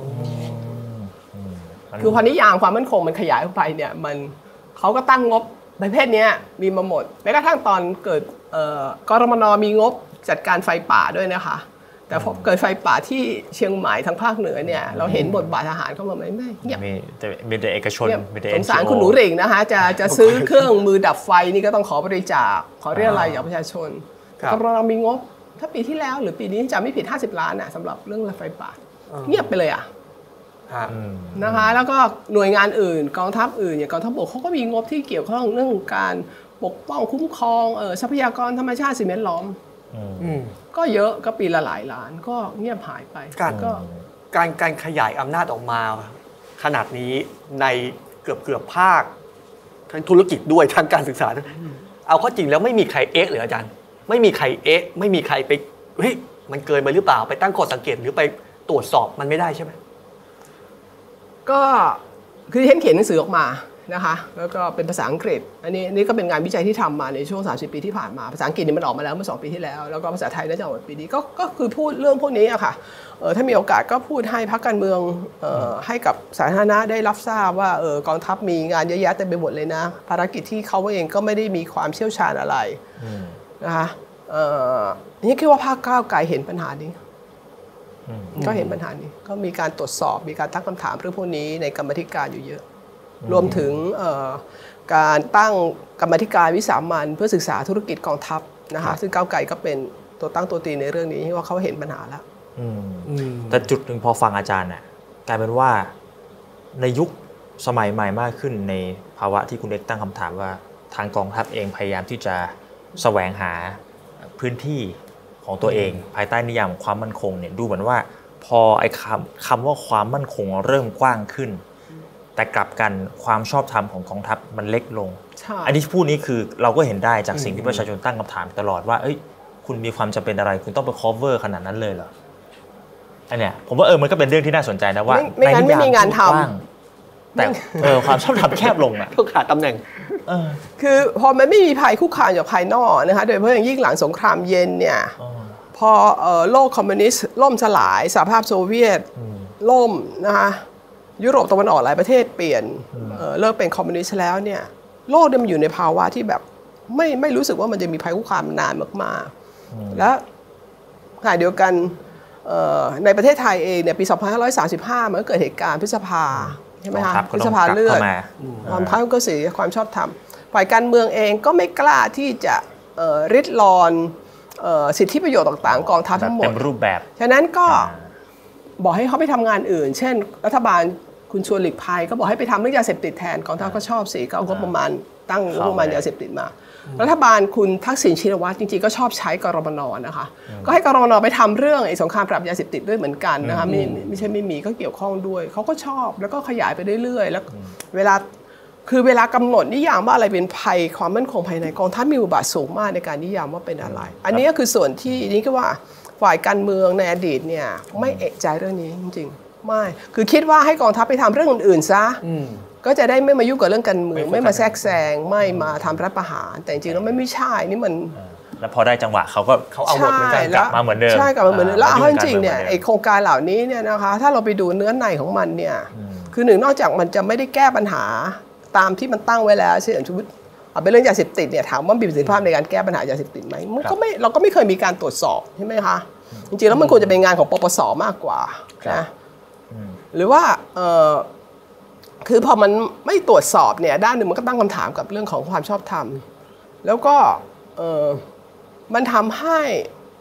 คือพอนิยามความมั่นคงมันขยายออกไปเนี่ยมันเขาก็ตั้งงบประเภทนี้มีมาหมดแม้กระทั่งตอนเกิดกรมน.มีงบจัดการไฟป่าด้วยนะคะแต่พอเกิดไฟป่าที่เชียงใหม่ทางภาคเหนือเนี่ยเราเห็นบทบาททหารเข้ามาไหมไม่เงียบมีแต่มีแต่เอกชนมีแต่สงสารคุณหนูหริ่งนะคะจะจะซื้อเครื่องมือดับไฟนี่ก็ต้องขอบริจาคขอเรียกอะไรจากประชาชนกรมน.มีงบถ้าปีที่แล้วหรือปีนี้จำไม่ผิดห้าสิบล้านน่ะสำหรับเรื่องไฟป่าเงียบไปเลยอ่ะนะคะแล้วก็หน่วยงานอื่นกองทัพอื่นอย่างกองทัพบกเขาก็มีงบที่เกี่ยวข้องเรื่องการปกป้องคุ้มครองทรัพยากรธรรมชาติสิ่งแวดล้อมก็เยอะก็ปีละหลายล้านก็เงียบหายไปการก็การการขยายอำนาจออกมาขนาดนี้ในเกือบเกือบภาคทั้งธุรกิจด้วยทางการศึกษาเอาข้อจริงแล้วไม่มีใครเอ๊ะหรืออาจารย์ไม่มีใครเอ๊ะไม่มีใครไปเฮ้ยมันเกินไปหรือเปล่าไปตั้งข้อสังเกตหรือไปตรวจสอบมันไม่ได้ใช่ไหมก็คือเห็นเขียนหนังสือออกมานะคะแล้วก็เป็นภาษาอังกฤษอันนี้นี่ก็เป็นงานวิจัยที่ทำมาในช่วงสามสิบปีที่ผ่านมาภาษาอังกฤษนี่มันออกมาแล้วเมื่อสองปีที่แล้วแล้วก็ภาษาไทยน่าจะออกมาปีนี้ก็ก็คือพูดเรื่องพวกนี้อะค่ะเออถ้ามีโอกาสก็พูดให้พรรคการเมืองเอ่อให้กับสาธารณะได้รับทราบว่าเออกองทัพมีงานเยอะแยะเต็มไปหมดเลยนะภารกิจที่เขาเองก็ไม่ได้มีความเชี่ยวชาญอะไรนะคะเอ่อนี่คิดว่าภาคก้าวไกลเห็นปัญหานี้ก็เห็นปัญหานี้ก็มีการตรวจสอบมีการตั้งคำถามเรื่องพวกนี้ในกรรมธิการอยู่เยอะรวมถึงการตั้งกรรมธิการวิสามัญเพื่อศึกษาธุรกิจกองทัพนะคะซึ่งก้าวไกลก็เป็นตัวตั้งตัวตีในเรื่องนี้ว่าเขาเห็นปัญหาแล้วแต่จุดหนึ่งพอฟังอาจารย์น่ะกลายเป็นว่าในยุคสมัยใหม่มากขึ้นในภาวะที่คุณเอกตั้งคำถามว่าทางกองทัพเองพยายามที่จะแสวงหาพื้นที่ของตัวเองภายใต้นิยามความมั่นคงเนี่ยดูเหมือนว่าพอไอ้คำคำว่าความมั่นคงเริ่มกว้างขึ้นแต่กลับกันความชอบธรรมของกองทัพมันเล็กลงอันนี้พูดนี้คือเราก็เห็นได้จากสิ่งที่ประชาชนตั้งคำถามตลอดว่าเอ้ยคุณมีความจำเป็นอะไรคุณต้องไป cover ขนาดนั้นเลยเหรออันเนี้ยผมว่าเออมันก็เป็นเรื่องที่น่าสนใจนะว่าไม่งั้นไม่มีงานทำแต่เออความชอบธรรมแคบลงอ่ะก็ขาดตำแหน่งคือพอมันไม่มีภัยคุกคามจากภายนอกนะคะโดยเฉพาะอย่างยิ่งหลังสงครามเย็นเนี่ยพอโลกคอมมิวนิสต์ล่มสลายสหภาพโซเวียตล่มนะคะยุโรปตะวันออกหลายประเทศเปลี่ยน เ, เลิกเป็นคอมมิวนิสต์แล้วเนี่ยโลกเนี่ยมันอยู่ในภาวะที่แบบไม่ไม่รู้สึกว่ามันจะมีภัยคุกคามนานมากๆและขณะเดียวกันในประเทศไทยเองเนี่ยปีสองพันห้าร้อยสามสิบห้ามันก็เกิดเหตุการณ์พฤษภาใช่ไหมคะพฤษภาเลือดความท้ายก็เสียความชอบธรรมฝ่ายการเมืองเองก็ไม่กล้าที่จะริดรอนสิทธิประโยชน์ต่างๆกองทัพทั้งหมดเต็มรูปแบบฉะนั้นก็บอกให้เขาไปทำงานอื่นเช่นรัฐบาลคุณชวนหลีกภัยก็บอกให้ไปทำเรื่องยาเสพติดแทนกองทัพก็ชอบสิก็เอางบประมาณตั้งงบประมาณยาเสพติดมารัฐบาลคุณทักษิณชินวัตรจริงๆก็ชอบใช้กรมน.นะคะก็ให้กรมน.ไปทำเรื่องไอ้สงครามปราบยาเสพติดด้วยเหมือนกันนะคะไม่ไม่ใช่ไม่มีก็เกี่ยวข้องด้วยเขาก็ชอบแล้วก็ขยายไปเรื่อยๆแล้วเวลาคือเวลากำหนดนิยามว่าอะไรเป็นภัยความมั่นคงภายในกองทัพมีบทบาทสูงมากในการนิยามว่าเป็นอะไรอันนี้ก็คือส่วนที่นี่ก็ว่าฝ่ายการเมืองในอดีตเนี่ยไม่เอะใจเรื่องนี้จริงๆไม่คือคิดว่าให้กองทัพไปทำเรื่องอื่นๆซะก็จะได้ไม่มายุ่งกับเรื่องการเมืองไม่มาแทรกแซงไม่มาทำรัฐประหารแต่จริงๆแล้วไม่ใช่นี่มันแล้วพอได้จังหวะเขาก็เขาเอาหมดเหมือนกันกลับมาเหมือนเดิมใช่กลับมาเหมือนเดิมแล้วเอาจริงๆเนี่ยไอโครงการเหล่านี้เนี่ยนะคะถ้าเราไปดูเนื้อในของมันเนี่ยคือหนึ่งนอกจากมันจะไม่ได้แก้ปัญหาตามที่มันตั้งไว้แล้วเช่นสมมติเอาเป็นเรื่องยาเสพติดเนี่ยถามว่ามีประสิทธิภาพในการแก้ปัญหายาเสพติดไหมมันก็ไม่เราก็ไม่เคยมีการตรวจสอบใช่ไหมคะจริงๆแล้วมันควรจะเป็นงานของปปส.มากกว่านะหรือว่าคือพอมันไม่ตรวจสอบเนี่ยด้านหนึ่งมันก็ตั้งคำถามกับเรื่องของความชอบธรรมแล้วก็มันทำให้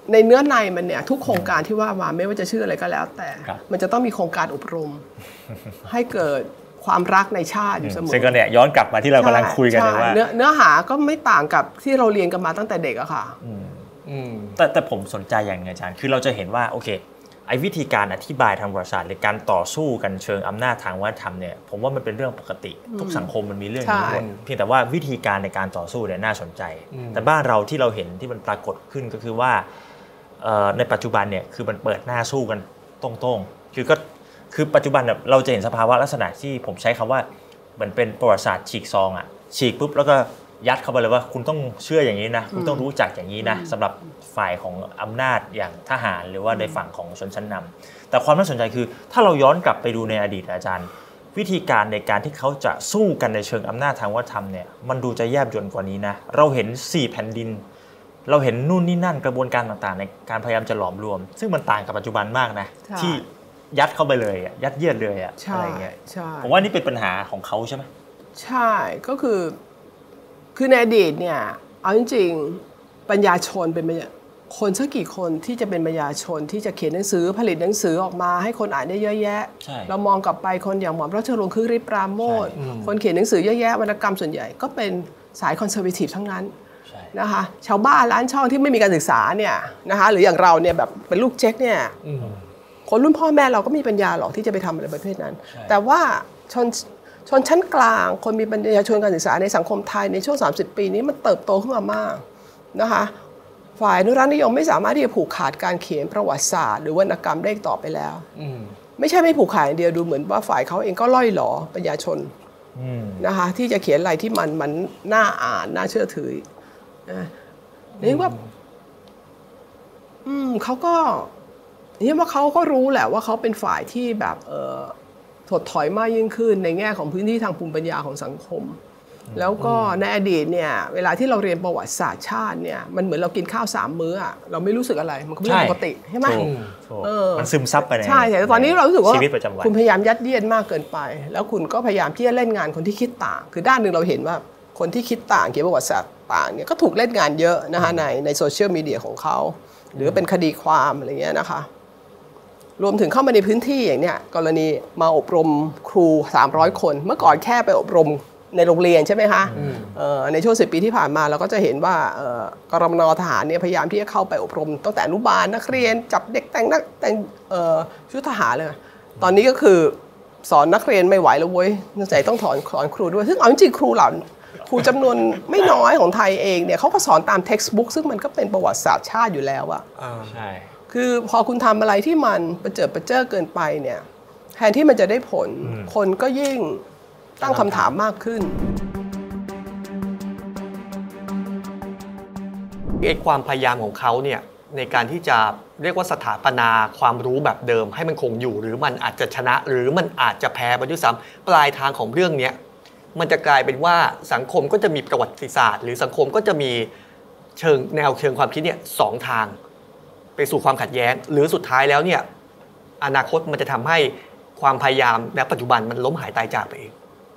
ในเนื้อในมันเนี่ยทุกโครงการที่ว่ามาไม่ว่าจะชื่ออะไรก็แล้วแต่มันจะต้องมีโครงการอบรม ให้เกิดความรักในชาติอยู่เสมอซึ่งก็เนี่ยย้อนกลับมาที่เรากำลังคุยกันเลยว่าเนื้อเนื้อหาก็ไม่ต่างกับที่เราเรียนกันมาตั้งแต่เด็กอะค่ะแต่แต่ผมสนใจอย่างนึงอาจารย์คือเราจะเห็นว่าโอเคไอ้วิธีการอธิบายทางประวัติศาสตร์หรือการต่อสู้กันเชิงอำนาจทางวัฒนธรรมเนี่ยผมว่ามันเป็นเรื่องปกติทุกสังคมมันมีเรื่องนี้หมดเพียงแต่ว่าวิธีการในการต่อสู้เนี่ยน่าสนใจแต่บ้านเราที่เราเห็นที่มันปรากฏขึ้นก็คือว่าในปัจจุบันเนี่ยคือมันเปิดหน้าสู้กันตรงๆคือก็คือปัจจุบันเนี่ยเราจะเห็นสภาวะลักษณะที่ผมใช้คำว่าเหมือนเป็นประวัติศาสตร์ฉีกซองอ่ะฉีกปุ๊บแล้วก็ยัดเข้าไปเลยว่าคุณต้องเชื่ออย่างนี้นะคุณต้องรู้จักอย่างนี้นะสำหรับฝ่ายของอำนาจอย่างทหารหรือว่าในฝั่งของชนชั้นนำแต่ความน่าสนใจคือถ้าเราย้อนกลับไปดูในอดีตอาจารย์วิธีการในการที่เขาจะสู้กันในเชิงอำนาจทางวัฒนธรรมเนี่ยมันดูจะแยบยลกว่านี้นะเราเห็นสี่แผ่นดินเราเห็นนู่นนี่นั่นกระบวนการต่างๆในการพยายามจะหลอมรวมซึ่งมันต่างกับปัจจุบันมากนะที่ยัดเข้าไปเลยอ่ะยัดเยียดเลยอ่ะอะไรเงี้ยผมว่านี่เป็นปัญหาของเขาใช่ไหมใช่ก็คือคือในอดีตเนี่ยเอาจริงๆปัญญาชนเป็นคนสักกี่คนที่จะเป็นปัญญาชนที่จะเขียนหนังสือผลิตหนังสือออกมาให้คนอ่านได้เยอะแยะเรามองกลับไปคนอย่างหม่อมราชวงศ์คึกฤทธิ์ปราโมชคนเขียนหนังสือเยอะแยะวรรณกรรมส่วนใหญ่ก็เป็นสายคอนเซอร์เวทีฟทั้งนั้นนะคะชาวบ้านร้านช่องที่ไม่มีการศึกษาเนี่ยนะคะหรืออย่างเราเนี่ยแบบเป็นลูกเจ๊กเนี่ยคนรุ่นพ่อแม่เราก็มีปัญญาหรอกที่จะไปทำอะไรประเภทนั้นแต่ว่าชนชนชั้นกลางคนมีปัญญาชนการศึกษาในสังคมไทยในช่วงสามสิบปีนี้มันเติบโตขึ้นมามากนะคะฝ่ายอนุรักษ์นิยมไม่สามารถที่จะผูกขาดการเขียนประวัติศาสตร์หรือวรรณกรรมได้ต่อไปแล้วไม่ใช่ไม่ผูกขาดอย่างเดียวดูเหมือนว่าฝ่ายเขาเองก็ล่อยหลอปัญญาชนนะคะที่จะเขียนอะไรที่มันมันน่าอ่านน่าเชื่อถือนี่ว่าอืมเขาก็นี่ว่าเขาก็รู้แหละว่าเขาเป็นฝ่ายที่แบบเออถดถอยมากยิ่งขึ้นในแง่ของพื้นที่ทางภูมิปัญญาของสังคมแล้วก็ในอดีตเนี่ยเวลาที่เราเรียนประวัติศาสตร์ชาติเนี่ยมันเหมือนเรากินข้าวสามมื้ออะเราไม่รู้สึกอะไรมันก็เป็นปกติใช่ไหมมันซึมซับไปในใช่แต่ตอนนี้เรารู้สึกว่าคุณพยายามยัดเยียดมากเกินไปแล้วคุณก็พยายามที่จะเล่นงานคนที่คิดต่างคือด้านหนึ่งเราเห็นว่าคนที่คิดต่างเกี่ยวกับประวัติศาสตร์ต่างเนี่ยก็ถูกเล่นงานเยอะนะคะในในโซเชียลมีเดียของเขาหรือเป็นคดีความอะไรเงี้ยนะคะรวมถึงเข้ามาในพื้นที่อย่างเนี้ยกรณีมาอบรมครูสามร้อยคนเมื่อก่อนแค่ไปอบรมในโรงเรียนใช่ไหมคะในช่วงสิบปีที่ผ่านมาเราก็จะเห็นว่ากรมน.ทหารเนี่ยพยายามที่จะเข้าไปอบรมตั้งแต่อนุบาลนักเรียนจับเด็กแต่งนักแต่งชุดทหารเลยตอนนี้ก็คือสอนนักเรียนไม่ไหวแล้วเว้ยนักใจต้องถอนสอนครูด้วยซึ่งเอาจริงครูเหล่าครูจำนวนไม่น้อยของไทยเองเนี่ยเขาก็สอนตาม textbook ซึ่งมันก็เป็นประวัติศาสตร์ชาติอยู่แล้วอะใช่คือพอคุณทำอะไรที่มันประเจิดประเจ้อเกินไปเนี่ยแทนที่มันจะได้ผลคนก็ยิ่งตั้งคำถามมากขึ้นไอ้ความพยายามของเขาเนี่ยในการที่จะเรียกว่าสถาปนาความรู้แบบเดิมให้มันคงอยู่หรือมันอาจจะชนะหรือมันอาจจะแพ้ไปด้วยซ้ำปลายทางของเรื่องนี้มันจะกลายเป็นว่าสังคมก็จะมีประวัติศาสตร์หรือสังคมก็จะมีเชิงแนวเชิงความคิดเนี่ยสองทางไปสู่ความขัดแย้งหรือสุดท้ายแล้วเนี่ยอนาคตมันจะทำให้ความพยายามในปัจจุบันมันล้มหายตายจากไปเอง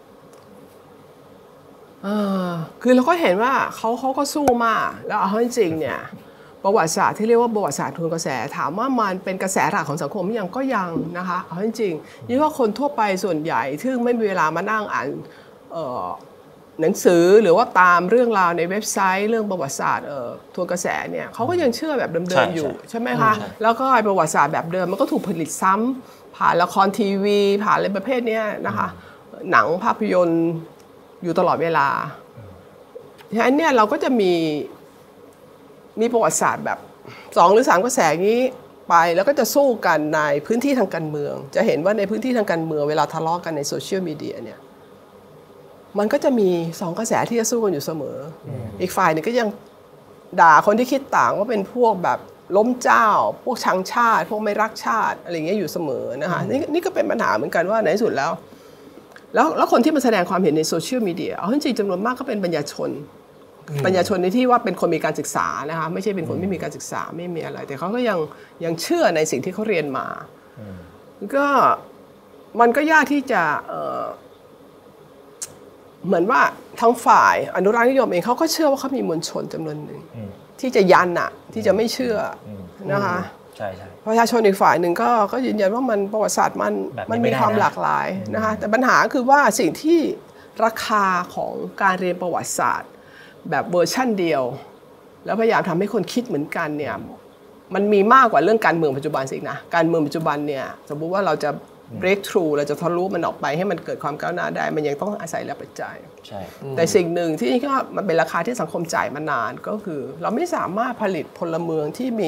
เออคือเราก็เห็นว่าเขาเขาก็สู้มากแล้วเอาจริงเนี่ยประวัติศาสตร์ที่เรียกว่าประวัติศาสตร์ทวนกระแสถามว่ามันเป็นกระแสหลักของสังคมยังก็ยังนะคะเอาจริงยิ่งว่าคนทั่วไปส่วนใหญ่ที่ไม่มีเวลามานั่งอ่านหนังสือหรือว่าตามเรื่องราวในเว็บไซต์เรื่องประวัติศาสตร์ทวนกระแสเนี่ยเขาก็ยังเชื่อแบบเดิมๆอยู่ใช่ไหมคะแล้วก็ประวัติศาสตร์แบบเดิมมันก็ถูกผลิตซ้ำผ่านละครทีวีผ่านอะไรประเภทนี้นะคะหนังภาพยนตร์อยู่ตลอดเวลาฉะนั้นเนี่ยเราก็จะมีมีประวัติศาสตร์แบบสองหรือสามกระแสนี้ไปแล้วก็จะสู้กันในพื้นที่ทางการเมืองจะเห็นว่าในพื้นที่ทางการเมืองเวลาทะเลาะกันในโซเชียลมีเดียเนี่ยมันก็จะมีสองกระแสที่จะสู้กันอยู่เสมอ อ, อีกฝ่ายนึงก็ยังด่าคนที่คิดต่างว่าเป็นพวกแบบล้มเจ้าพวกชังชาติพวกไม่รักชาติอะไรอย่างเงี้ยอยู่เสมอนะคะ น, นี่ก็เป็นปัญหาเหมือนกันว่าในที่สุดแล้วแล้วแล้วคนที่มาแสดงความเห็นในโซเชียลมีเดียเอาจริงๆจำนวนมากก็เป็นปัญญาชนปัญญาชนในที่ว่าเป็นคนมีการศึกษานะคะไม่ใช่เป็นคนไม่มีการศึกษาไม่มีอะไรแต่เขาก็ยังยังเชื่อในสิ่งที่เขาเรียนมาก็มันก็ยากที่จะเอ่อเหมือนว่าทั้งฝ่ายอนุรักษ์นิยมเองเขาก็เชื่อว่าเขามีมวลชนจำนวนหนึ่งที่จะยันน่ะที่จะไม่เชื่อนะคะใช่ใช่ประชาชนอีกฝ่ายหนึ่งก็ก็ยืนยันว่ามันประวัติศาสตร์มันมันมีความหลากหลายนะคะแต่ปัญหาคือว่าสิ่งที่ราคาของการเรียนประวัติศาสตร์แบบเวอร์ชั่นเดียวแล้วพยายามทำให้คนคิดเหมือนกันเนี่ยมันมีมากกว่าเรื่องการเมืองปัจจุบันสินะการเมืองปัจจุบันเนี่ยสมมุติว่าเราจะ break through เราจะทะลุมันออกไปให้มันเกิดความก้าวหน้าได้มันยังต้องอาศัยแรงปัจจัยใช่แต่สิ่งหนึ่งที่ก็มันเป็นราคาที่สังคมจ่ายมานานก็คือเราไม่สามารถผลิตพลเมืองที่มี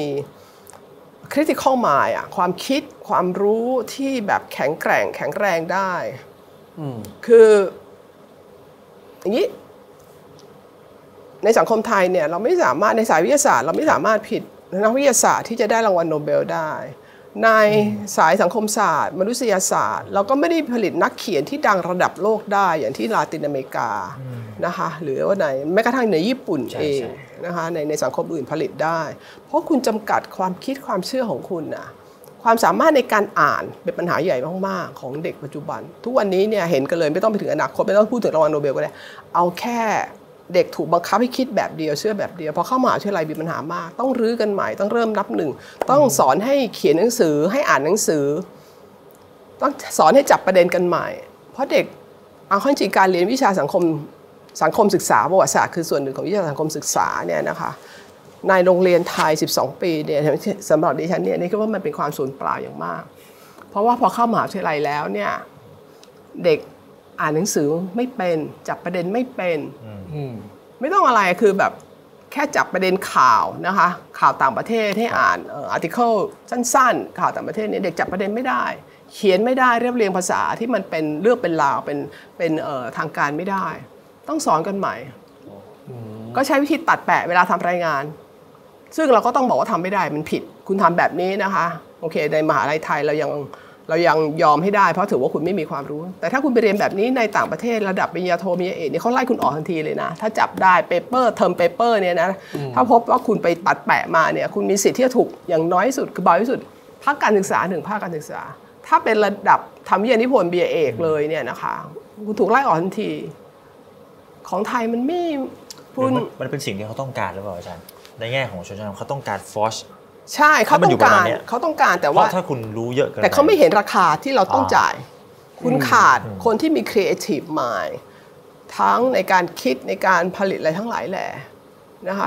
critical mind อะความคิดความรู้ที่แบบแข็งแกร่งแข็งแรงได้คืออย่างนี้ในสังคมไทยเนี่ยเราไม่สามารถในสายวิทยาศาสตร์เราไม่สามารถผิดนักวิทยาศาสตร์ที่จะได้รางวัลโนเบลได้ในสายสังคมศาสตร์มนุษยศาสตร์เราก็ไม่ได้ผลิตนักเขียนที่ดังระดับโลกได้อย่างที่ลาตินอเมริกานะคะหรือว่าในแม้กระทั่งในญี่ปุ่นเองนะคะในในสังคมอื่นผลิตได้เพราะคุณจำกัดความคิดความเชื่อของคุณนะความสามารถในการอ่านเป็นปัญหาใหญ่มากๆของเด็กปัจจุบันทุกวันนี้เนี่ยเห็นกันเลยไม่ต้องไปถึงอนาคตไม่ต้องพูดถึงรางวัลโนเบลก็ได้เอาแค่เด็กถูกบังคับให้คิดแบบเดียวเชื่อแบบเดียวพอเข้ามหาวิทยาลัยมีปัญหามากต้องรื้อกันใหม่ต้องเริ่มนับหนึ่งต้องสอนให้เขียนหนังสือให้อ่านหนังสือต้องสอนให้จับประเด็นกันใหม่เพราะเด็กเอาข้อจริงการเรียนวิชาสังคมสังคมศึกษาประวัติศาสตร์คือส่วนหนึ่งของวิชาสังคมศึกษาเนี่ยนะคะในโรงเรียนไทยสิบสองปีเนี่ยสำหรับดิฉันเนี่ยนี่คิดว่ามันเป็นความสูญเปล่าอย่างมากเพราะว่าพอเข้ามหาวิทยาลัยแล้วเนี่ยเด็กอ่านหนังสือไม่เป็นจับประเด็นไม่เป็นไม่ต้องอะไรคือแบบแค่จับประเด็นข่าวนะคะข่าวต่างประเทศให้อ่านอาร์ติเคิลสั้นๆข่าวต่างประเทศเนี่ยเด็กจับประเด็นไม่ได้เขียนไม่ได้เรียบเรียงภาษาที่มันเป็นเรื่องเป็นราวเป็นเป็นทางการไม่ได้ต้องสอนกันใหม่ก็ใช้วิธีตัดแปะเวลาทำรายงานซึ่งเราก็ต้องบอกว่าทำไม่ได้มันผิดคุณทำแบบนี้นะคะโอเคในมหาลัยไทยเรายังเรายังยอมให้ได้เพราะถือว่าคุณไม่มีความรู้แต่ถ้าคุณไปเรียนแบบนี้ในต่างประเทศระดับปริญญาโทปริญญาเอกเนี่ยเขาไล่คุณออกทันทีเลยนะถ้าจับได้เปเปอร์เทอมเปเปอร์เนี่ยนะถ้าพบว่าคุณไปตัดแปะมาเนี่ยคุณมีสิทธิ์ที่จะถูกอย่างน้อยที่สุดคือเบาที่สุดภาคการศึกษาหนึ่งภาคการศึกษาถ้าเป็นระดับทำวิทยานิพนธ์ปริญญาเอกเลยเนี่ยนะคะคุณถูกไล่ออกทันทีของไทยมันไม่คุณมันเป็นสิ่งที่เขาต้องการหรือเปล่าอาจารย์ในแง่ของชนชั้นเขาต้องการฟอสใช่เขาต้องการเขาต้องการแต่ว่าถ้าคุณรู้เยอะเกินแต่เขาไม่เห็นราคาที่เราต้องจ่ายคุณขาดคนที่มี creative mind ทั้งในการคิดในการผลิตอะไรทั้งหลายแหละนะคะ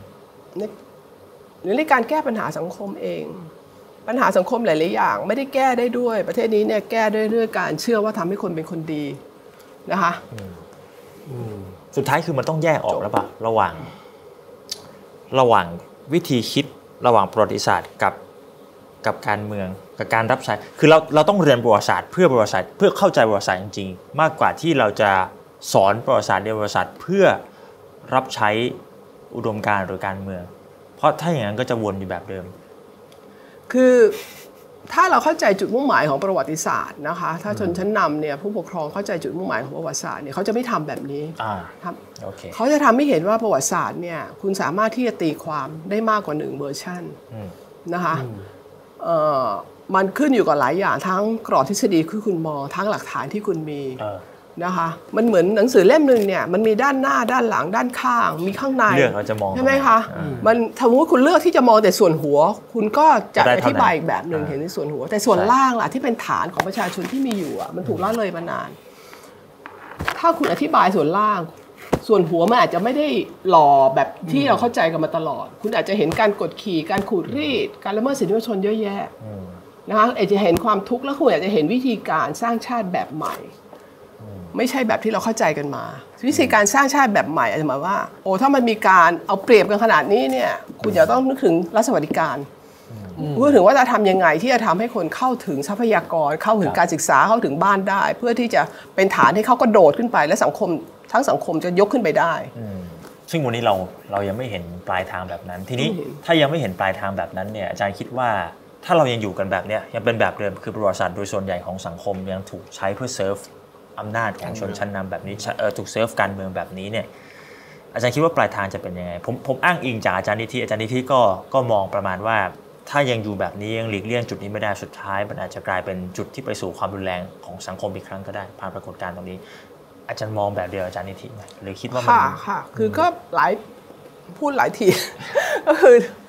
หรือในการแก้ปัญหาสังคมเองปัญหาสังคมหลายๆอย่างไม่ได้แก้ได้ด้วยประเทศนี้เนี่ยแก้ด้วยด้วยการเชื่อว่าทำให้คนเป็นคนดีนะคะสุดท้ายคือมันต้องแยกออกแล้วป่ะระหว่างระหว่างวิธีคิดระหว่างประวัติศาสตร์กับกับการเมืองกับการรับใช้คือเราเราต้องเรียนประวัติศาสตร์เพื่อประวัติศาสตร์เพื่อเข้าใจประวัติศาสตร์จริงๆมากกว่าที่เราจะสอนประวัติศาสตร์เรียนประวัติศาสตร์เพื่อรับใช้อุดมการณ์หรือการเมืองเพราะถ้าอย่างนั้นก็จะวนอยู่แบบเดิมคือถ้าเราเข้าใจจุดมุ่งหมายของประวัติศาสตร์นะคะถ้าชนชั้นนำเนี่ยผู้ปกครองเข้าใจจุดมุ่งหมายของประวัติศาสตร์เนี่ยเขาจะไม่ทำแบบนี้ครับ okay. เขาจะทำให้เห็นว่าประวัติศาสตร์เนี่ยคุณสามารถที่จะตีความได้มากกว่าหนึ่งเวอร์ชันนะคะมันขึ้นอยู่กับหลายอย่างทั้งกรอบทฤษฎีที่คุณมองทั้งหลักฐานที่คุณมีนะคะมันเหมือนหนังสือเล่มหนึ่งเนี่ยมันมีด้านหน้าด้านหลังด้านข้างมีข้างในเลือกเราจะมองใช่ไหมคะมันสมมติคุณเลือกที่จะมองแต่ส่วนหัวคุณก็จะอธิบายอีกแบบหนึ่งเห็นในส่วนหัวแต่ส่วนล่างล่ะที่เป็นฐานของประชาชนที่มีอยู่อ่ะมันถูกละเลยมานานถ้าคุณอธิบายส่วนล่างส่วนหัวมันอาจจะไม่ได้หล่อแบบที่เราเข้าใจกันมาตลอดคุณอาจจะเห็นการกดขี่การขูดรีดการละเมิดสิทธิมนุษยชนเยอะแยะนะคะอาจจะเห็นความทุกข์แล้วคุณอาจจะเห็นวิธีการสร้างชาติแบบใหม่ไม่ใช่แบบที่เราเข้าใจกันมาวิธีการสร้างชาติแบบใหม่อาจจะหมายว่าโอ้ถ้ามันมีการเอาเปรียบกันขนาดนี้เนี่ยคุณจะต้องนึกถึงรัฐสวัสดิการพูดถึงว่าจะทำยังไงที่จะทำให้คนเข้าถึงทรัพยากรเข้าถึงการศึกษาเข้าถึงบ้านได้เพื่อที่จะเป็นฐานให้เขากระโดดขึ้นไปและสังคมทั้งสังคมจะยกขึ้นไปได้ซึ่งวันนี้เราเรายังไม่เห็นปลายทางแบบนั้นทีนี้ถ้ายังไม่เห็นปลายทางแบบนั้นเนี่ยอาจารย์คิดว่าถ้าเรายังอยู่กันแบบเนี้ยยังเป็นแบบเดิมคือประวัติศาสตร์โดยส่วนใหญ่ของสังคมยังถูกใช้เพื่อเซิร์ฟอำนาจของชนชั้นนำแบบนี้เออถูกเซิร์ฟการเมืองแบบนี้เนี่ยอาจารย์คิดว่าปลายทางจะเป็นยังไงผมผมอ้างอิงจากอาจารย์นิธิอาจารย์นิธิก็ก็มองประมาณว่าถ้ายังอยู่แบบนี้ยังหลีกเลี่ยงจุดนี้ไม่ได้สุดท้ายมันอาจจะกลายเป็นจุดที่ไปสู่ความรุนแรงของสังคมอีกครั้งก็ได้ผ่านปรากฏการณ์ตรงนี้อาจารย์มองแบบเดียวอาจารย์นิธิไหมหรือคิดว่ามันค่ะค่ะคือก็หลายพูดหลายทีก็คือ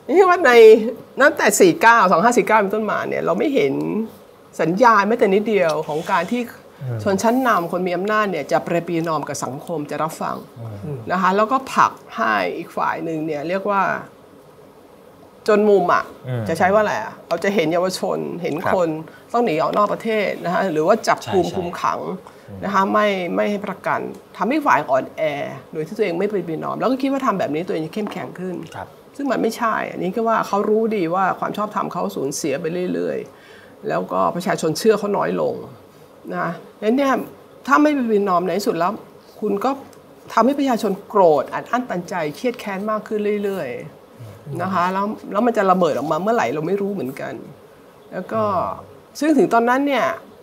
นี่ว่าในตั้งแต่สี่สิบเก้า สองพันห้าร้อยสี่สิบเก้าเป็นต้นมาเนี่ยเราไม่เห็นสัญญาณแม้แต่นิดเดียวของการที่ชนชั้นนำคนมีอำนาจเนี่ยจะประนีประนอมกับสังคมจะรับฟังนะคะแล้วก็ผลักให้อีกฝ่ายหนึ่งเนี่ยเรียกว่าจนมุมอ่ะจะใช้ว่าอะไรอ่ะเราจะเห็นเยาวชนเห็นคนต้องหนีออกนอกประเทศนะคะหรือว่าจับกุมคุมขังนะคะไม่ไม่ให้ประกันทำให้ฝ่ายอ่อนแอโดยที่ตัวเองไม่ประนีประนอมแล้วก็คิดว่าทำแบบนี้ตัวเองจะเข้มแข็งขึ้นซึ่งมันไม่ใช่อันนี้ก็ว่าเขารู้ดีว่าความชอบธรรมเขาสูญเสียไปเรื่อยๆแล้วก็ประชาชนเชื่อเขาน้อยลงนะแล้วเนี่ยถ้าไม่ประนีประนอมในที่สุดแล้วคุณก็ทำให้ประชาชนโกรธอัดอั้นตันใจเครียดแค้นมากขึ้นเรื่อยๆนะคะแล้วแล้วมันจะระเบิดออกมาเมื่อไหร่เราไม่รู้เหมือนกันแล้วก็ซึ่งถึงตอนนั้นเนี่ย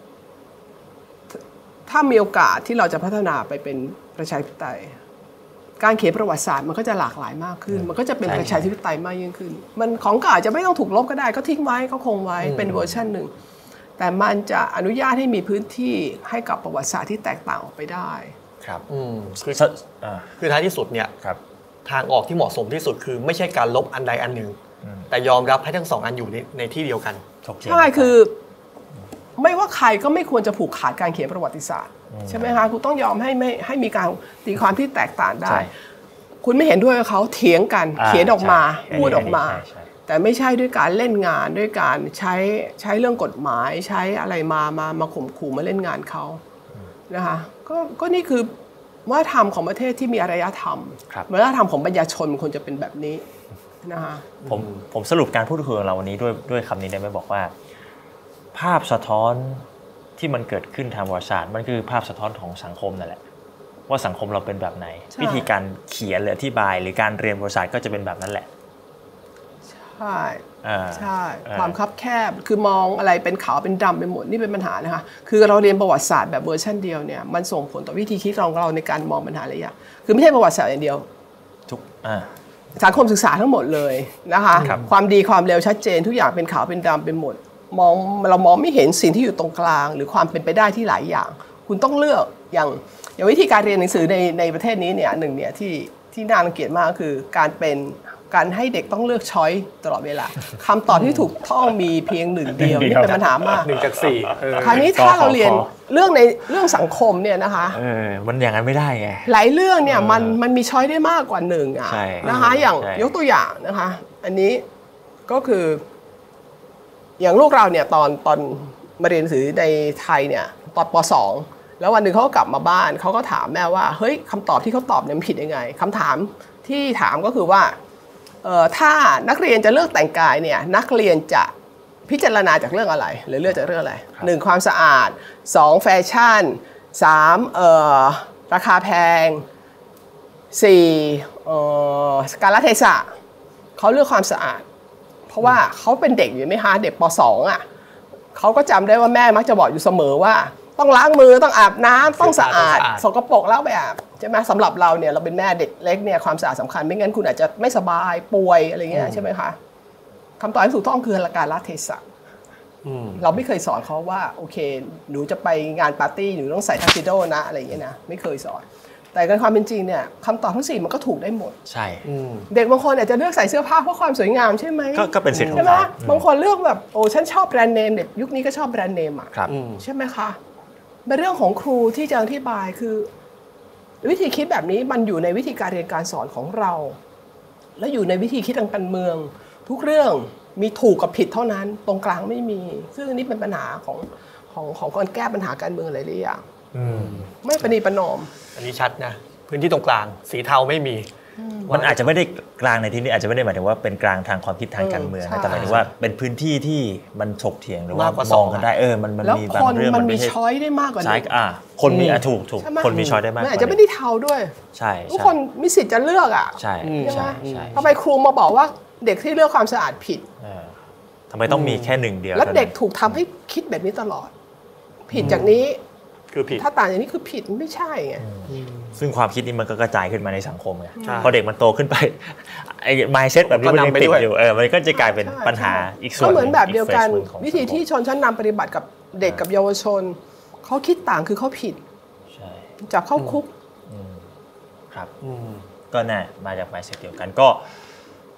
ถ้ามีโอกาสที่เราจะพัฒนาไปเป็นประชาธิปไตยการเขียนประวัติศาสตร์มันก็จะหลากหลายมากขึ้นมันก็จะเป็นประชาธิปไตยมากยิ่งขึ้นมันของเก่าจะไม่ต้องถูกลบก็ได้ก็ทิ้งไว้ก็คงไว้เป็นเวอร์ชันหนึ่งแต่มันจะอนุญาตให้มีพื้นที่ให้กับประวัติศาสตร์ที่แตกต่างออกไปได้ครับอืมคือคือท้ายที่สุดเนี่ยทางออกที่เหมาะสมที่สุดคือไม่ใช่การลบอันใดอันหนึ่งแต่ยอมรับให้ทั้งสองอันอยู่ในในที่เดียวกันใช่คือไม่ว่าใครก็ไม่ควรจะผูกขาดการเขียนประวัติศาสตร์ใช่ไหมคะคุณต้องยอมให้ไม่ให้มีการตีความที่แตกต่างได้คุณไม่เห็นด้วยกับเขาเถียงกันเขียนออกมาพูดออกมาแต่ไม่ใช่ด้วยการเล่นงานด้วยการใช้ใช้เรื่องกฎหมายใช้อะไรมามามาข่มขู่มาเล่นงานเขานะคะก็ก็นี่คือวัฒนธรรมของประเทศที่มีอารยธรรมวัฒนธรรมของปัญญาชนมันควรจะเป็นแบบนี้นะคะผมผมสรุปการพูดคุยของเราวันนี้ด้วยด้วยคำนี้ได้ไหมบอกว่าภาพสะท้อนที่มันเกิดขึ้นทางประวัติศาสตร์มันคือภาพสะท้อนของสังคมนั่นแหละว่าสังคมเราเป็นแบบไหนวิธีการเขียนหรืออธิบายหรือการเรียนประวัติศาสตร์ก็จะเป็นแบบนั้นแหละใช่ใช่ความคับแคบคือมองอะไรเป็นขาวเป็นดำไปหมดนี่เป็นปัญหานะคะคือเราเรียนประวัติศาสตร์แบบเวอร์ชันเดียวเนี่ยมันส่งผลต่อวิธีคิดของเราในการมองปัญหาหลายอย่างคือไม่ใช่ประวัติศาสตร์อย่างเดียวทุกสังคมศึกษาทั้งหมดเลยนะคะความดีความเลวชัดเจนทุกอย่างเป็นขาวเป็นดำไปหมดมองเรามองไม่เห็นสิ่งที่อยู่ตรงกลางหรือความเป็นไปได้ที่หลายอย่างคุณต้องเลือกอย่างอย่างวิธีการเรียนหนังสือในในประเทศนี้เนี่ยหนึ่งเนี่ยที่ที่น่ารังเกียจมากคือการเป็นการให้เด็กต้องเลือกช้อยตลอดเวลาคำตอบที่ถูกต้องมีเพียงหนึ่งเดียวนี่เป็นปัญหามากหนึ่งจากสี่คราวนี้ถ้าเราเรียนเรื่องในเรื่องสังคมเนี่ยนะคะเออมันอย่างนั้นไม่ได้ไงหลายเรื่องเนี่ยมันมันมีช้อยได้มากกว่าหนึ่งอ่ะนะคะอย่างยกตัวอย่างนะคะอันนี้ก็คืออย่างลูกเราเนี่ยตอนตอนมาเรียนหนังสือในไทยเนี่ยตอนป.สอง แล้ววันหนึ่งเขาก็กลับมาบ้านเขาก็ถามแม่ว่าเฮ้ยคำตอบที่เขาตอบเนี่ยมันผิดยังไงคำถามที่ถามก็คือว่าเอ่อถ้านักเรียนจะเลือกแต่งกายเนี่ยนักเรียนจะพิจารณาจากเรื่องอะไรหรือเลือกจากเรื่องอะไรหนึ่งความสะอาดสองแฟชั่นสามเอ่อราคาแพงสี่เอ่อกาลเทศะเขาเลือกความสะอาดเพราะว่าเขาเป็นเด็กอยู่ไหมคะเด็กป.สอง อ่ะเขาก็จำได้ว่าแม่มักจะบอกอยู่เสมอว่าต้องล้างมือต้องอาบน้ำต้องสะอาดสกปรกแล้วไปอาบใช่ไหมสำหรับเราเนี่ยเราเป็นแม่เด็กเล็กเนี่ยความสะอาดสำคัญไม่งั้นคุณอาจจะไม่สบายป่วยอะไรเงี้ยใช่ไหมคะคำตอบที่ถูกต้องคือการละเทศะเราไม่เคยสอนเขาว่าโอเคหนูจะไปงานปาร์ตี้หนูต้องใส่ทักซิโดนะอะไรอย่างเงี้ยนะไม่เคยสอนแต่ในความเป็นจริงเนี่ยคำตอบทั้งสี่มันก็ถูกได้หมดใช่เด็กบางคนอาจจะเลือกใส่เสื้อผ้าเพราะความสวยงามใช่ไหมก็เป็นสิทธิ์ของเขาบางคนเลือกแบบโอ้ฉันชอบแบรนด์เนมเด็กยุคนี้ก็ชอบแบรนด์เนมอ่ะใช่ไหมคะเป็นเรื่องของครูที่จะอธิบายคือวิธีคิดแบบนี้มันอยู่ในวิธีการเรียนการสอนของเราและอยู่ในวิธีคิดทางการเมืองทุกเรื่องมีถูกกับผิดเท่านั้นตรงกลางไม่มีซึ่งนี่เป็นปัญหาของของของการแก้ปัญหาการเมืองหลายๆอย่างไม่ประนีประนอมอันนี้ชัดนะพื้นที่ตรงกลางสีเทาไม่มีมันอาจจะไม่ได้กลางในที่นี้อาจจะไม่ได้หมายถึงว่าเป็นกลางทางความคิดทางการเมืองแต่หมายถึงว่าเป็นพื้นที่ที่มันถกเถียงหรือว่ามองกันได้เออมันมันมีบางเรื่องมันมีช้อยได้มากกว่านี้อ่าคนมีถูกถูกคนมีช้อยได้มากกว่าอาจจะไม่ได้เทาด้วยใช่ทุกคนมีสิทธิ์จะเลือกอ่ะใช่ใช่ใช่ทำไมครูมาบอกว่าเด็กที่เลือกความสะอาดผิดทำไมต้องมีแค่หนึ่งเดียวแล้วเด็กถูกทำให้คิดแบบนี้ตลอดผิดจากนี้คือผิดถ้าต่างอย่างนี้คือผิดไม่ใช่ไงซึ่งความคิดนี้มันก็กระจายขึ้นมาในสังคมไงพอเด็กมันโตขึ้นไปไอ้ mindset แบบนี้มันยังติดอยู่เออมันก็จะกลายเป็นปัญหาอีกส่วนก็เหมือนแบบเดียวกันวิธีที่ชนชั้นนำปฏิบัติกับเด็กกับเยาวชนเขาคิดต่างคือเขาผิดจับเข้าคุกครับก็น่ามาจาก mindset เดียวกันก็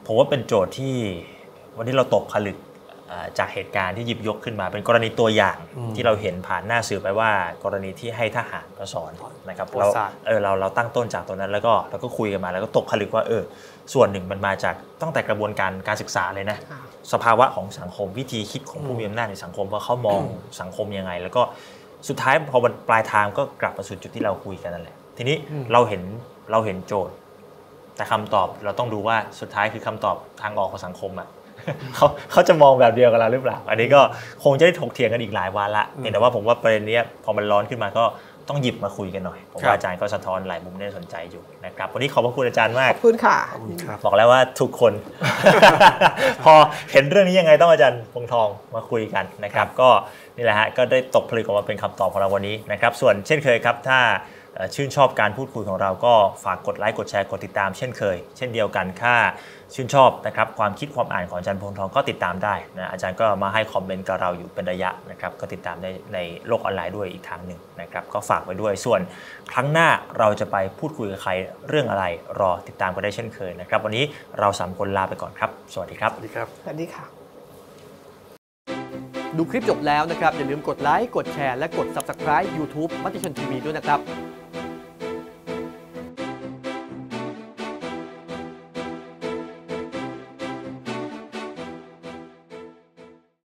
ผมว่าเป็นโจทย์ที่วันนี้เราตกผลึกจากเหตุการณ์ที่หยิบยกขึ้นมาเป็นกรณีตัวอย่างที่เราเห็นผ่านหน้าสื่อไปว่ากรณีที่ให้ทหารมาสอนนะครับเราเออเราเราตั้งต้นจากตรงนั้นแล้วก็เราก็คุยกันมาแล้วก็ตกผลึกว่าเออส่วนหนึ่งมันมาจากตั้งแต่กระบวนการการศึกษาเลยนะสภาวะของสังคมวิธีคิดของผู้มีอำนาจในสังคมว่าเขามองสังคมยังไงแล้วก็สุดท้ายพอมันปลายทางก็กลับมาสู่จุดที่เราคุยกันนั่นแหละทีนี้เราเห็นเราเห็นโจทย์แต่คำตอบเราต้องดูว่าสุดท้ายคือคำตอบทางออกของสังคมอ่ะ เขาเขาจะมองแบบเดียวกับเราหรือเปล่าอันนี้ก็คงจะได้ถกเถียงกันอีกหลายวาระแต่ว่าผมว่าประเด็นนี้พอมันร้อนขึ้นมาก็ต้องหยิบมาคุยกันหน่อยผมว่าอาจารย์ก็สะท้อนหลายมุมน่าสนใจอยู่นะครับวันนี้ขอบพระคุณอาจารย์มากขอบคุณค่ะบอกแล้วว่าทุกคน พอเห็นเรื่องนี้ยังไงต้องอาจารย์พงษ์ทองมาคุยกันนะครับก็นี่แหละฮะก็ได้ตกผลึกออกมาเป็นคำตอบของเราวันนี้นะครับส่วนเช่นเคยครับถ้าชื่นชอบการพูดคุยของเราก็ฝากกดไลค์กดแชร์กดติดตามเช่นเคยเช่นเดียวกันถ้าชื่นชอบนะครับความคิดความอ่านของอาจารย์พงษ์ทองก็ติดตามได้นะอาจารย์ก็มาให้คอมเมนต์กับเราอยู่เป็นระยะนะครับก็ติดตามในในโลกออนไลน์ด้วยอีกทางหนึ่งนะครับก็ฝากไว้ด้วยส่วนครั้งหน้าเราจะไปพูดคุยกับใครเรื่องอะไรรอติดตามกันได้เช่นเคยนะครับวันนี้เราสามคนลาไปก่อนครับสวัสดีครับสวัสดีครับสวัสดีค่ะดูคลิปจบแล้วนะครับอย่าลืมกดไลค์กดแชร์และกด ซับสไครบ์ ยูทูบ มติชนทีวีด้วยนะครับ